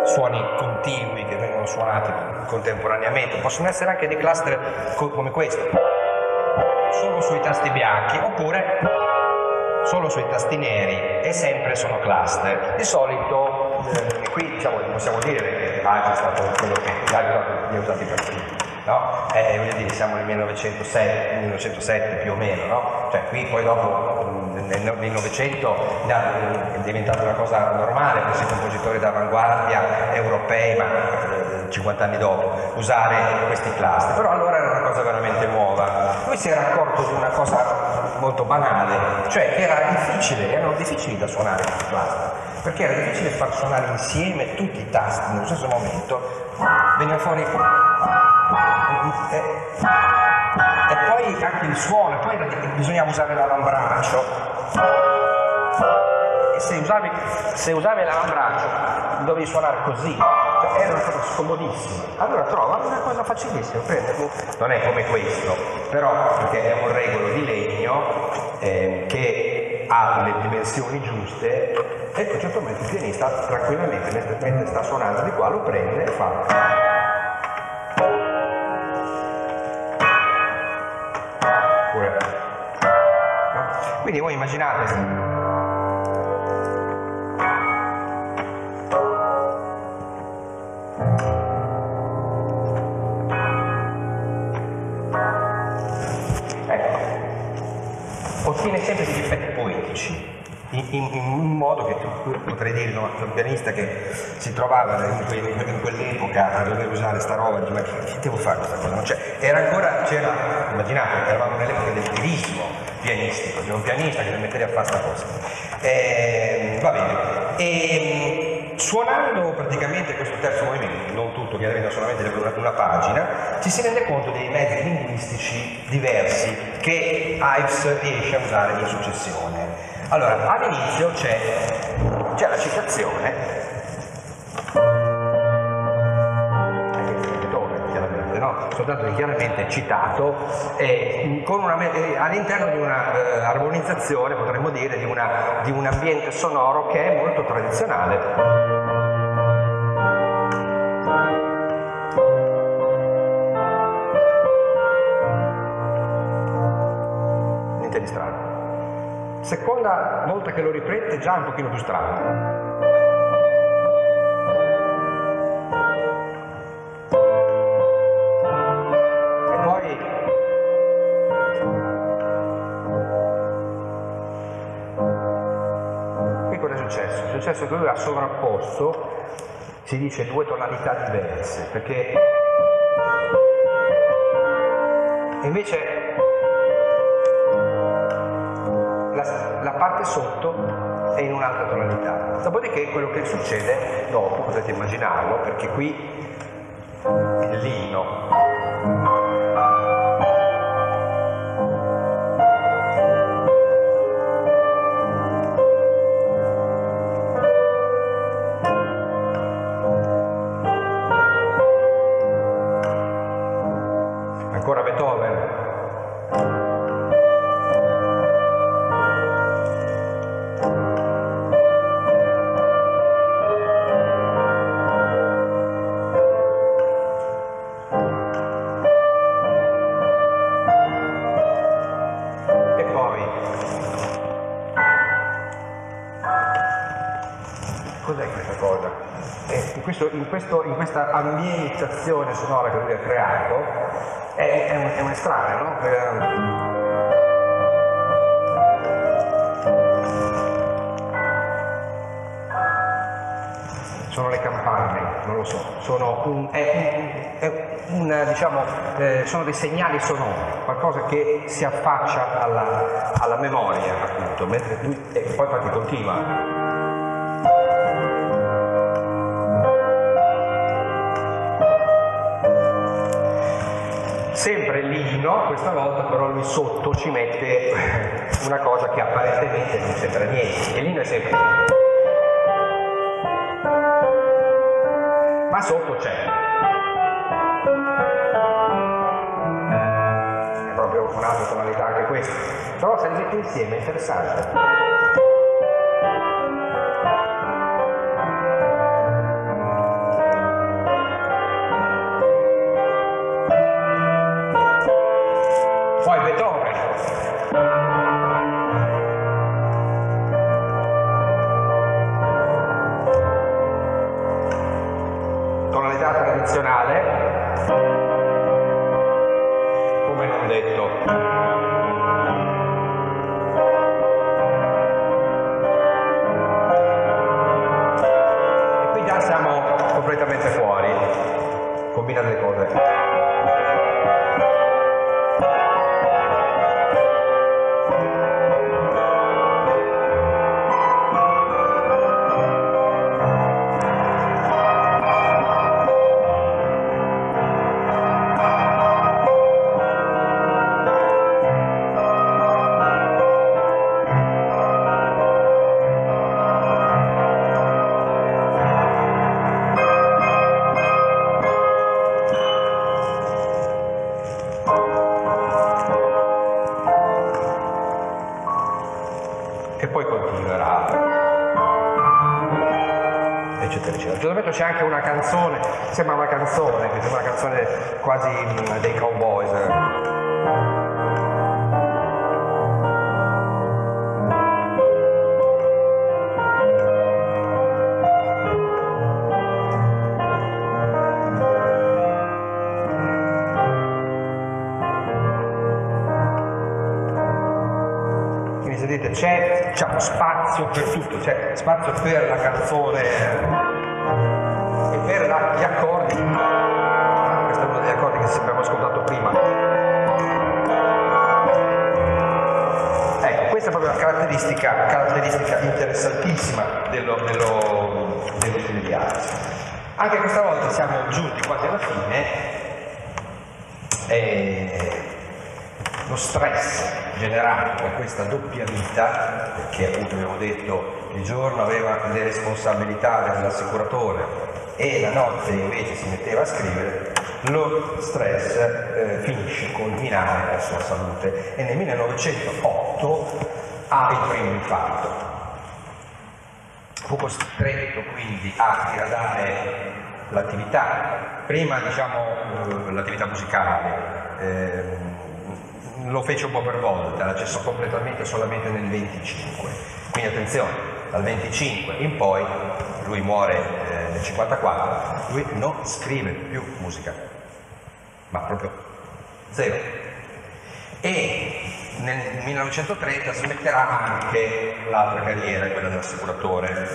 suoni continui che vengono suonati contemporaneamente, possono essere anche dei cluster come questo, solo sui tasti bianchi oppure solo sui tasti neri e sempre sono cluster. Di solito, qui diciamo, possiamo dire che Bach è stato quello che li ha usati per tutti. No? Voglio dire, siamo nel 1907 più o meno, no? Cioè qui poi dopo nel Novecento è diventata una cosa normale questi compositori d'avanguardia europei, ma 50 anni dopo, usare questi cluster, però allora era una cosa veramente nuova. Lui si era accorto di una cosa molto banale, cioè che erano difficili da suonare questi cluster, perché era difficile far suonare insieme tutti i tasti nello stesso momento, veniva fuori e poi anche il suono, poi bisognava usare l'avambraccio e se usavi l'avambraccio dovevi suonare così, cioè, era una cosa scomodissima. Allora trova una cosa facilissima, prenderlo, non è come questo, però perché è un regolo di legno che ha le dimensioni giuste e a un certo momento il pianista tranquillamente mentre sta suonando di qua lo prende e fa. Quindi voi immaginate ottiene sempre degli effetti poetici in un modo che potrei dire a un pianista che si trovava in quell'epoca a dover usare sta roba, dice, ma che devo fare questa cosa? Non immaginate, eravamo nell'epoca del lirismo pianistico, c'è un pianista che deve mettere a fare sta cosa. Va bene. Suonando praticamente questo terzo movimento, non tutto, chiaramente solamente una pagina, ci si rende conto dei mezzi linguistici diversi che Ives riesce a usare in successione. Allora, all'inizio c'è la citazione, anche il sentitore, chiaramente, no? Soltanto che chiaramente è citato all'interno di una armonizzazione, potremmo dire, di un ambiente sonoro che è molto tradizionale. Di strano. Seconda volta che lo riprende già un pochino più strano. E poi qui cosa è successo? È successo che lui ha sovrapposto, si dice, due tonalità diverse, perché invece la parte sotto è in un'altra tonalità. Dopodiché quello che succede dopo, potete immaginarlo, perché qui il lino ancora Beethoven. Cos'è questa cosa? In questa ambientazione sonora che lui ha creato è un estraneo, no? Sono le campane, non lo so, sono sono dei segnali sonori, qualcosa che si affaccia alla memoria, appunto, mentre lui, e poi infatti continua. Sempre lino, questa volta però lui sotto ci mette una cosa che apparentemente non sembra niente, il lino è sempre ma sotto c'è, è proprio un'altra tonalità anche questa, però se li metti insieme è interessante. nazionale, come non detto. E qui già siamo completamente fuori, combinate le cose. E poi continuerà, eccetera eccetera. A un certo punto c'è anche una canzone, sembra una canzone, che sembra una canzone quasi dei Cowboys. Vedete, c'è diciamo, spazio per tutto, c'è spazio per la canzone e per gli accordi. Questo è uno degli accordi che abbiamo ascoltato prima. Ecco, questa è proprio una caratteristica interessantissima dello stile di Harris. Anche questa volta siamo giunti quasi alla fine. Lo stress generato da questa doppia vita, perché appunto abbiamo detto di giorno aveva le responsabilità dell'assicuratore e la notte invece si metteva a scrivere, lo stress finisce col minare la sua salute e nel 1908 ha il primo infarto. Fu costretto quindi a diradare l'attività, prima diciamo l'attività musicale, lo fece un po' per volta, la cessò completamente solamente nel 25, quindi attenzione, dal 25 in poi, lui muore nel 54, lui non scrive più musica, ma proprio zero. E nel 1930 smetterà anche l'altra carriera, quella dell'assicuratore,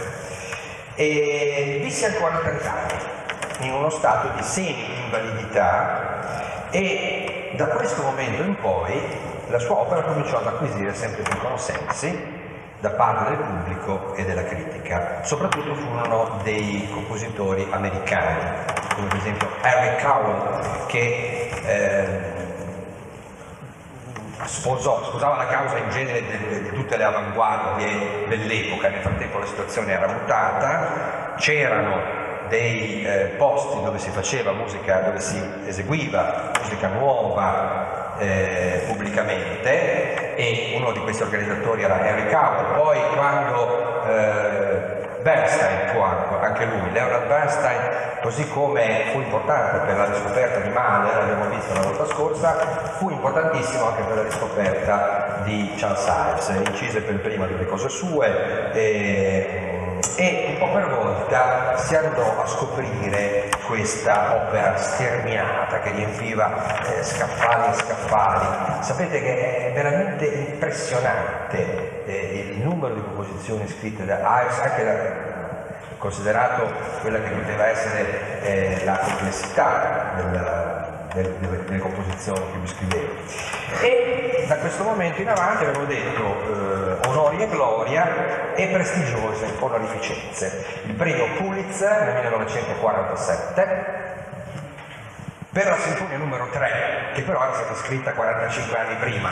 e visse ancora 30 anni in uno stato di semi-invalidità e da questo momento in poi la sua opera cominciò ad acquisire sempre più consensi da parte del pubblico e della critica. Soprattutto furono dei compositori americani, come per esempio Harry Cowell, che sposava la causa in genere di tutte le avanguardie dell'epoca. Nel frattempo la situazione era mutata, c'erano dei posti dove si faceva musica, dove si eseguiva musica nuova pubblicamente, e uno di questi organizzatori era Harry Cowell. Poi quando Bernstein fu anche lui, Leonard Bernstein, così come fu importante per la riscoperta di Mahler, l'abbiamo visto la volta scorsa, fu importantissimo anche per la riscoperta di Charles Ives, incise per prima delle cose sue e un po' per volta si andò a scoprire questa opera sterminata che riempiva scaffali e scaffali. Sapete che è veramente impressionante il numero di composizioni scritte da Ives, anche considerato quella che poteva essere la complessità delle composizioni che lui scriveva. E da questo momento in avanti avevo detto onori e gloria e prestigiose onorificenze. Il premio Pulitzer nel 1947 per la sinfonia numero 3, che però era stata scritta 45 anni prima.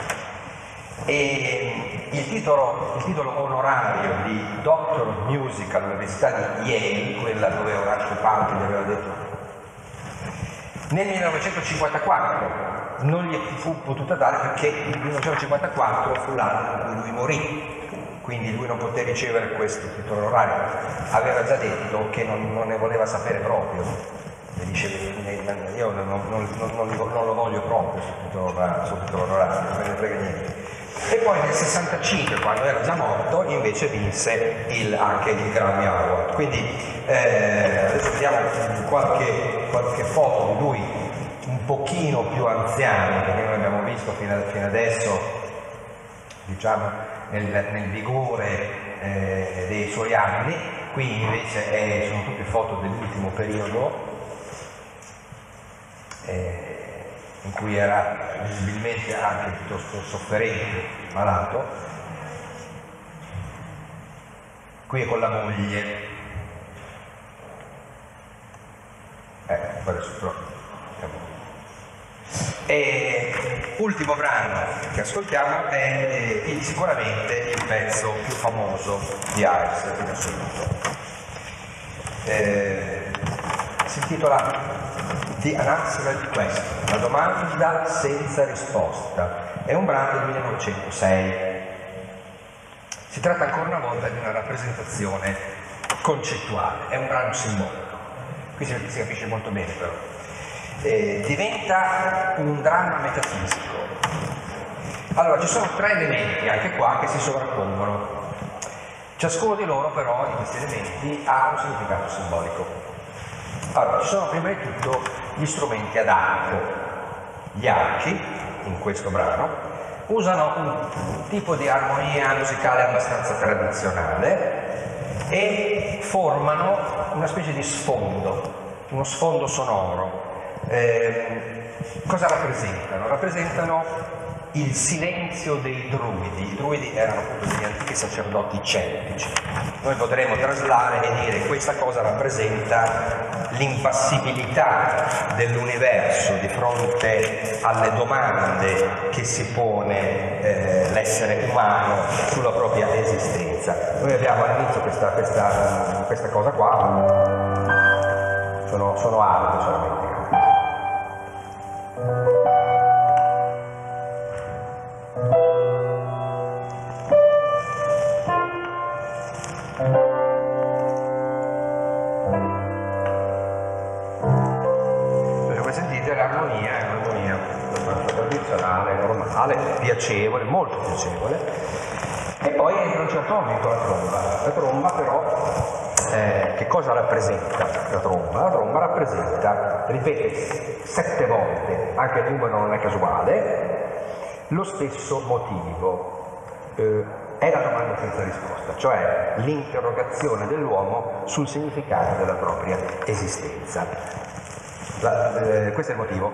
E il titolo onorario di Doctor of Music all'Università di Yale, quella dove Orazio Palti gli aveva detto nel 1954, non gli fu potuta dare perché il 1954 fu l'anno in cui lui morì, quindi lui non poté ricevere questo titolo onorario. Aveva già detto che non ne voleva sapere proprio, mi diceva io non lo voglio proprio sul titolo onorario, non me ne frega niente. E poi nel 65, quando era già morto, invece vinse anche il Grammy Award. Quindi adesso vediamo qualche foto di lui un pochino più anziano, perché noi abbiamo visto fino adesso, diciamo, nel vigore dei suoi anni. Qui invece sono tutte foto dell'ultimo periodo, in cui era visibilmente anche piuttosto sofferente, malato. Qui è con la moglie. Adesso però. E ultimo brano che ascoltiamo è sicuramente il pezzo più famoso di Ives in assoluto. Si intitola The Unanswered Question, la domanda senza risposta. È un brano del 1906. Si tratta ancora una volta di una rappresentazione concettuale, è un brano simbolico. Qui si capisce molto bene però. Diventa un dramma metafisico. Allora, ci sono tre elementi anche qua che si sovrappongono. Ciascuno di loro però, di questi elementi, ha un significato simbolico. Allora, ci sono prima di tutto gli strumenti ad arco. Gli archi, in questo brano, usano un tipo di armonia musicale abbastanza tradizionale e formano una specie di sfondo, uno sfondo sonoro. Cosa rappresentano? Rappresentano il silenzio dei druidi. I druidi erano appunto degli antichi sacerdoti celtici. Noi potremmo traslare e dire che questa cosa rappresenta l'impassibilità dell'universo di fronte alle domande che si pone l'essere umano sulla propria esistenza. Noi abbiamo all'inizio questa cosa qua, sono arti solamente. Come sentite l'armonia è un'armonia tradizionale, normale, piacevole, molto piacevole. E poi entra a un certo momento la tromba. La tromba però che cosa rappresenta la tromba? La tromba rappresenta, ripete 7 volte, anche il numero non è casuale, lo stesso motivo. È la domanda senza risposta, cioè l'interrogazione dell'uomo sul significato della propria esistenza. Questo è il motivo.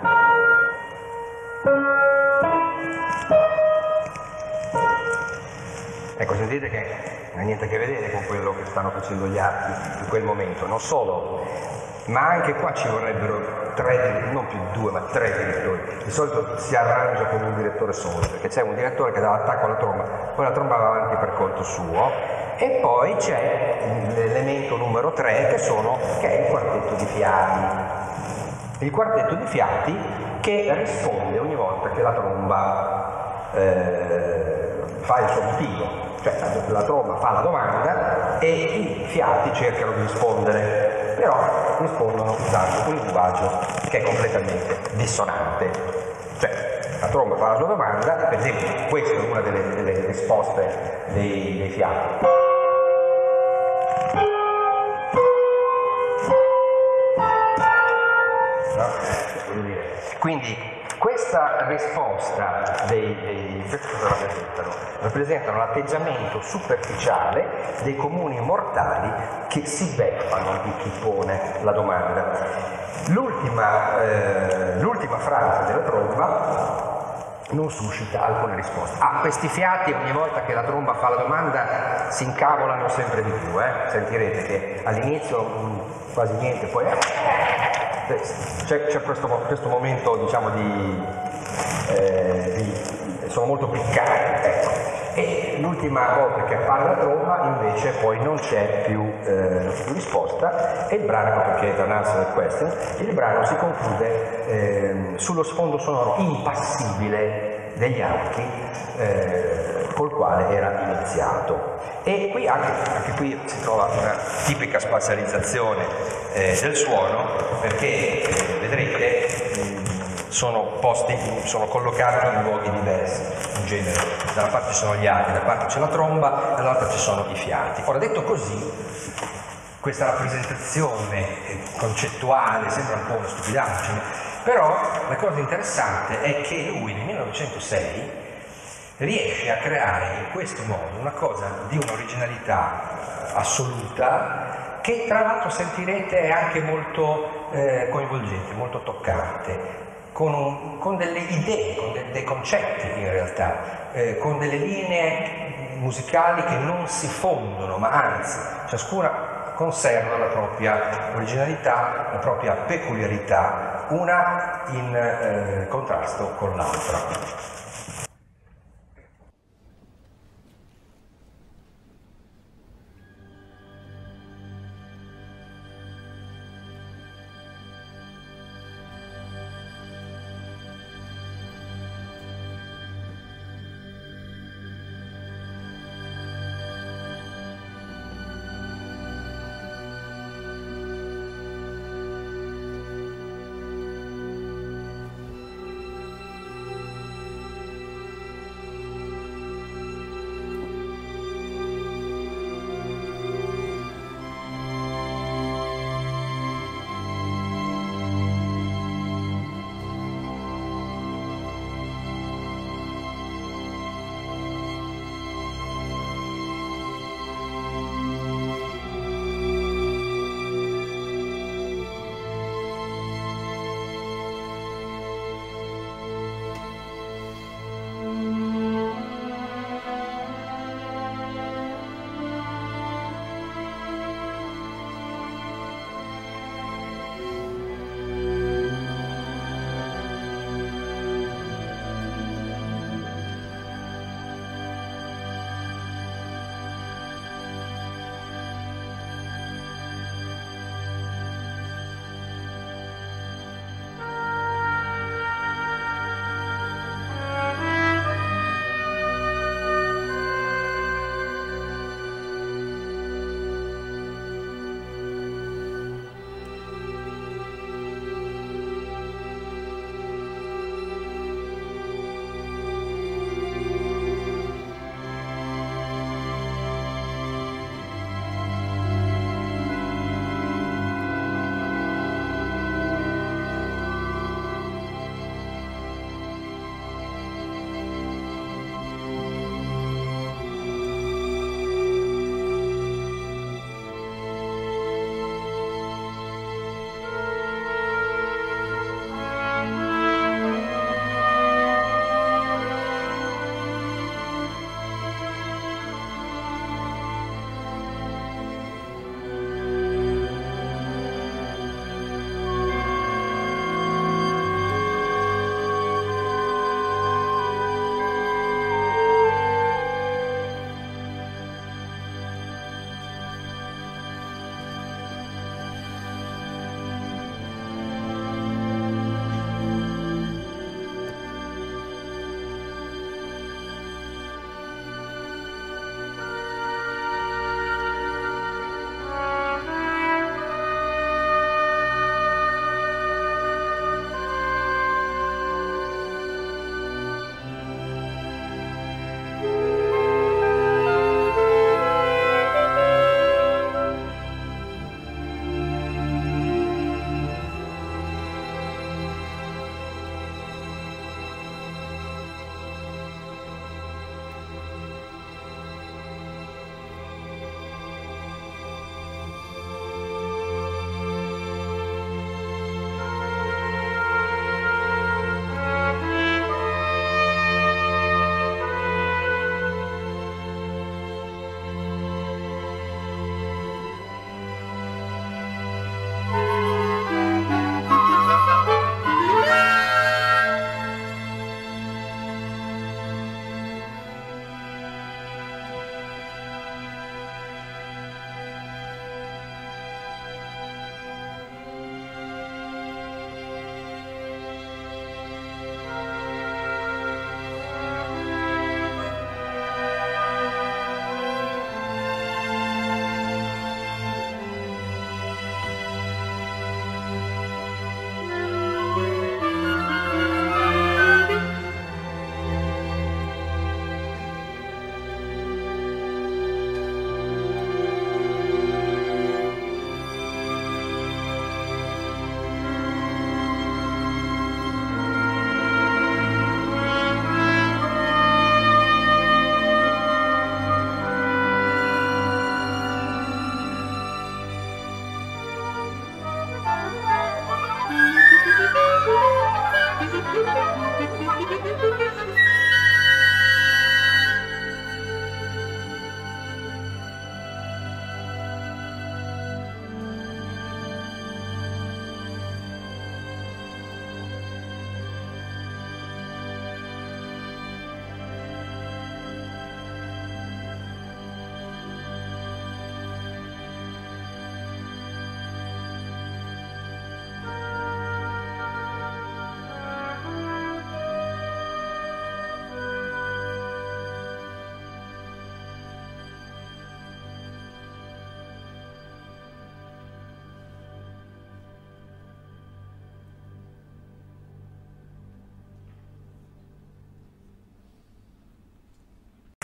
Ecco, sentite che non ha niente a che vedere con quello che stanno facendo gli archi in quel momento, non solo, ma anche qua ci vorrebbero 3, non più 2, ma 3 direttori. Di solito si arrangia con un direttore solo, perché c'è un direttore che dà l'attacco alla tromba, poi la tromba va avanti per conto suo, e poi c'è l'elemento numero 3 che è il quartetto di fiati. Il quartetto di fiati che risponde ogni volta che la tromba fa il suo motivo. Cioè la tromba fa la domanda e i fiati cercano di rispondere, però rispondono usando un linguaggio che è completamente dissonante. Cioè la tromba fa la sua domanda, per esempio questa è una delle risposte dei fiati. No? Quindi questa risposta queste cosa rappresentano? Rappresentano l'atteggiamento superficiale dei comuni mortali che si beffano di chi pone la domanda. L'ultima frase della tromba non suscita alcuna risposta. Questi fiati ogni volta che la tromba fa la domanda si incavolano sempre di più, sentirete che all'inizio quasi niente, poi c'è questo momento, diciamo, sono molto piccanti, ecco. E l'ultima volta che appare la tromba invece poi non c'è più risposta e il brano, perché è Unanswered Question, il brano si conclude sullo sfondo sonoro impassibile degli archi col quale era iniziato. E qui anche qui si trova una tipica spazializzazione del suono, perché vedrete sono collocati in luoghi diversi, in genere. Da una parte ci sono gli archi, da una parte c'è la tromba, dall'altra ci sono i fiati. Ora, detto così, questa rappresentazione concettuale sembra un po' una stupidaggine, però la cosa interessante è che lui nel 1906 riesce a creare in questo modo una cosa di un'originalità assoluta, che tra l'altro sentirete è anche molto coinvolgente, molto toccante, con delle idee, con dei concetti in realtà, con delle linee musicali che non si fondono, ma anzi ciascuna conserva la propria originalità, la propria peculiarità, una in contrasto con l'altra.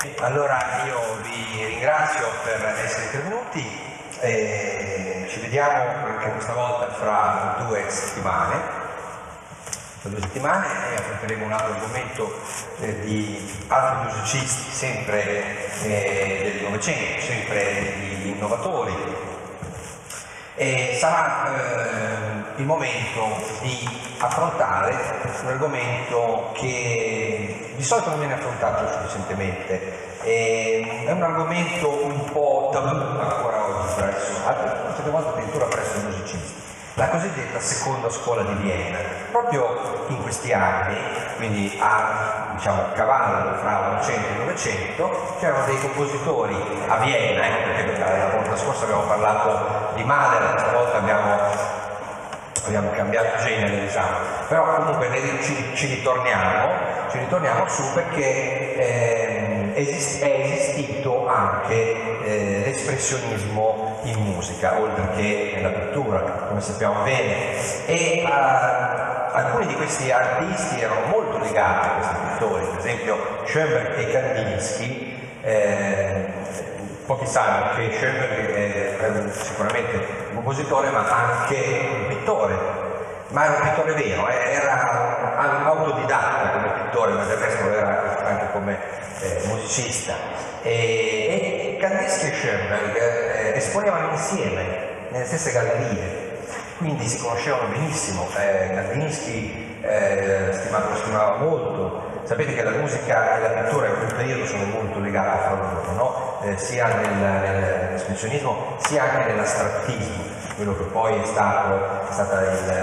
Allora io vi ringrazio per essere intervenuti, ci vediamo anche questa volta fra 2 settimane. Tra 2 settimane affronteremo un altro argomento di altri musicisti, sempre del Novecento, sempre degli innovatori. E sarà il momento di affrontare un argomento che di solito non viene affrontato sufficientemente. È un argomento un po' tabù ancora oggi presso, certe volte addirittura presso i musicisti. La cosiddetta seconda scuola di Vienna. Proprio in questi anni, quindi a cavallo fra il Novecento e il Novecento, c'erano dei compositori a Vienna, perché la volta scorsa abbiamo parlato di Mahler, questa volta abbiamo cambiato genere, diciamo, però comunque ci ritorniamo su perché è esistito anche l'espressionismo in musica, oltre che nella pittura, come sappiamo bene, e alcuni di questi artisti erano molto legati a questi pittori, per esempio Schoenberg e Kandinsky. Pochi sanno che Schoenberg è sicuramente un compositore ma anche un pittore, ma era un pittore vero, era autodidatta come pittore, ma del resto lo era anche come musicista. E Kandinsky e Schoenberg esponevano insieme nelle stesse gallerie, quindi si conoscevano benissimo. Kandinsky lo stimava molto. Sapete che la musica e la pittura in quel periodo sono molto legate fra loro, no? Sia nell'espressionismo sia anche nell'astrattismo, quello che poi è stato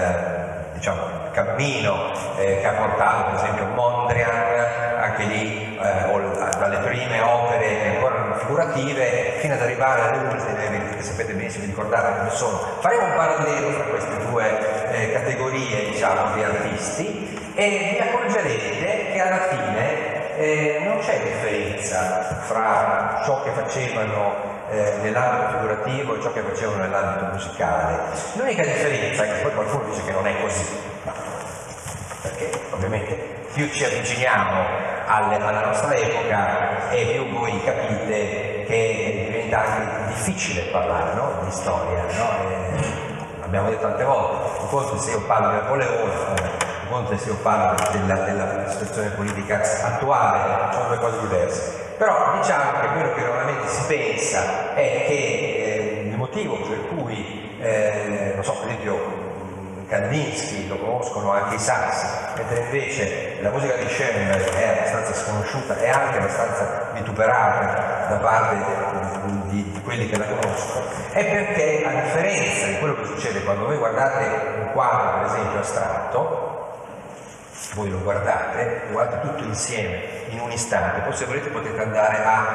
il cammino che ha portato per esempio Mondrian, anche lì dalle prime opere ancora non figurative fino ad arrivare alle ultime, che sapete benissimo, ricordate come sono. Faremo un parallelo tra queste 2 categorie di artisti e vi accorgerete che alla fine non c'è differenza fra ciò che facevano nell'ambito figurativo e ciò che facevano nell'ambito musicale. L'unica differenza è che poi qualcuno dice che non è così, perché ovviamente più ci avviciniamo alla nostra epoca e più voi capite che diventa anche difficile parlare, no? Di storia, no? Abbiamo detto tante volte, un conto se io parlo di Napoleone, un conto se io parlo della situazione politica attuale, sono 2 cose diverse. Però diciamo che quello che normalmente si pensa è che il motivo per cui, non so, per esempio Kandinsky lo conoscono anche i sassi, mentre invece la musica di Schoenberg è abbastanza sconosciuta e anche abbastanza vituperata da parte di quelli che la conoscono, è perché a differenza di quello che succede quando voi guardate un quadro, per esempio astratto, voi lo guardate tutto insieme in un istante, poi se volete potete andare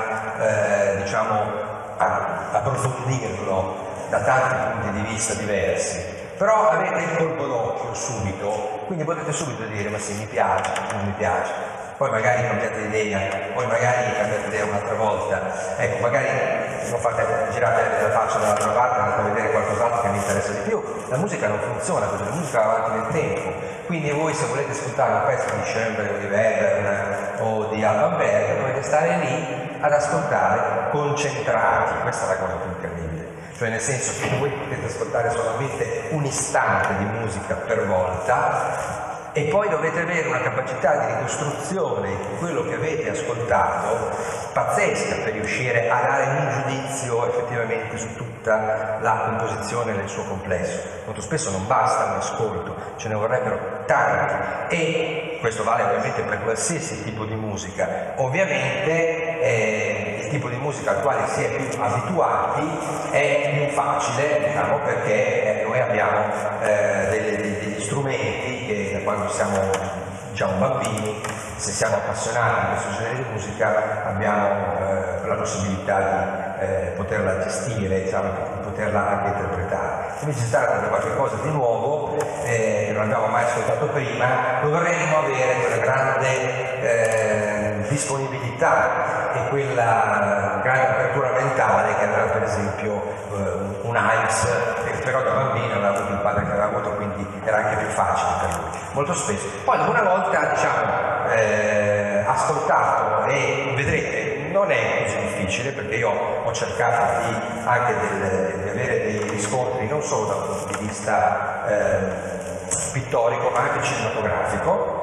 a approfondirlo da tanti punti di vista diversi, però avete il colpo d'occhio subito, quindi potete subito dire ma sì, mi piace, non mi piace, poi magari cambiate idea, poi magari cambiate idea un'altra volta, ecco, magari girate la faccia dall'altra parte, andate a vedere qualcos'altro che vi interessa di più. La musica non funziona così, la musica va avanti nel tempo, quindi voi se volete ascoltare un pezzo di Schoenberg o di Webern o di Alban Berg dovete stare lì ad ascoltare concentrati, questa è la cosa più incredibile, cioè nel senso che voi potete ascoltare solamente un istante di musica per volta e poi dovete avere una capacità di ricostruzione di quello che avete ascoltato pazzesca per riuscire a dare un giudizio effettivamente su tutta la composizione nel suo complesso. Molto spesso non basta un ascolto, ce ne vorrebbero tanti e questo vale ovviamente per qualsiasi tipo di musica. Ovviamente il tipo di musica al quale si è più abituati è più facile, diciamo, perché noi abbiamo degli strumenti che da quando siamo bambini, se siamo appassionati di questo genere di musica, abbiamo la possibilità di poterla gestire, di poterla anche interpretare. Invece si tratta di qualcosa di nuovo, non abbiamo mai ascoltato prima, dovremmo avere quella grande disponibilità e quella grande apertura mentale che aveva per esempio un Heinz, che però da bambino aveva avuto il padre che aveva avuto, quindi era anche più facile per lui, molto spesso. Poi dopo una volta ascoltato, e vedrete, non è così difficile, perché io ho cercato anche di avere dei riscontri non solo dal punto di vista pittorico ma anche cinematografico,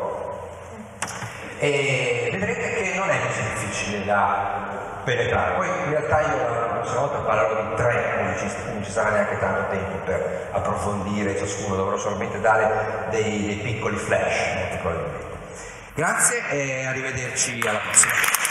e vedrete che non è così difficile da penetrare. Poi in realtà io la prossima volta parlerò di 3 musicisti, quindi non ci sarà neanche tanto tempo per approfondire ciascuno, dovrò solamente dare dei piccoli flash. Grazie e arrivederci alla prossima.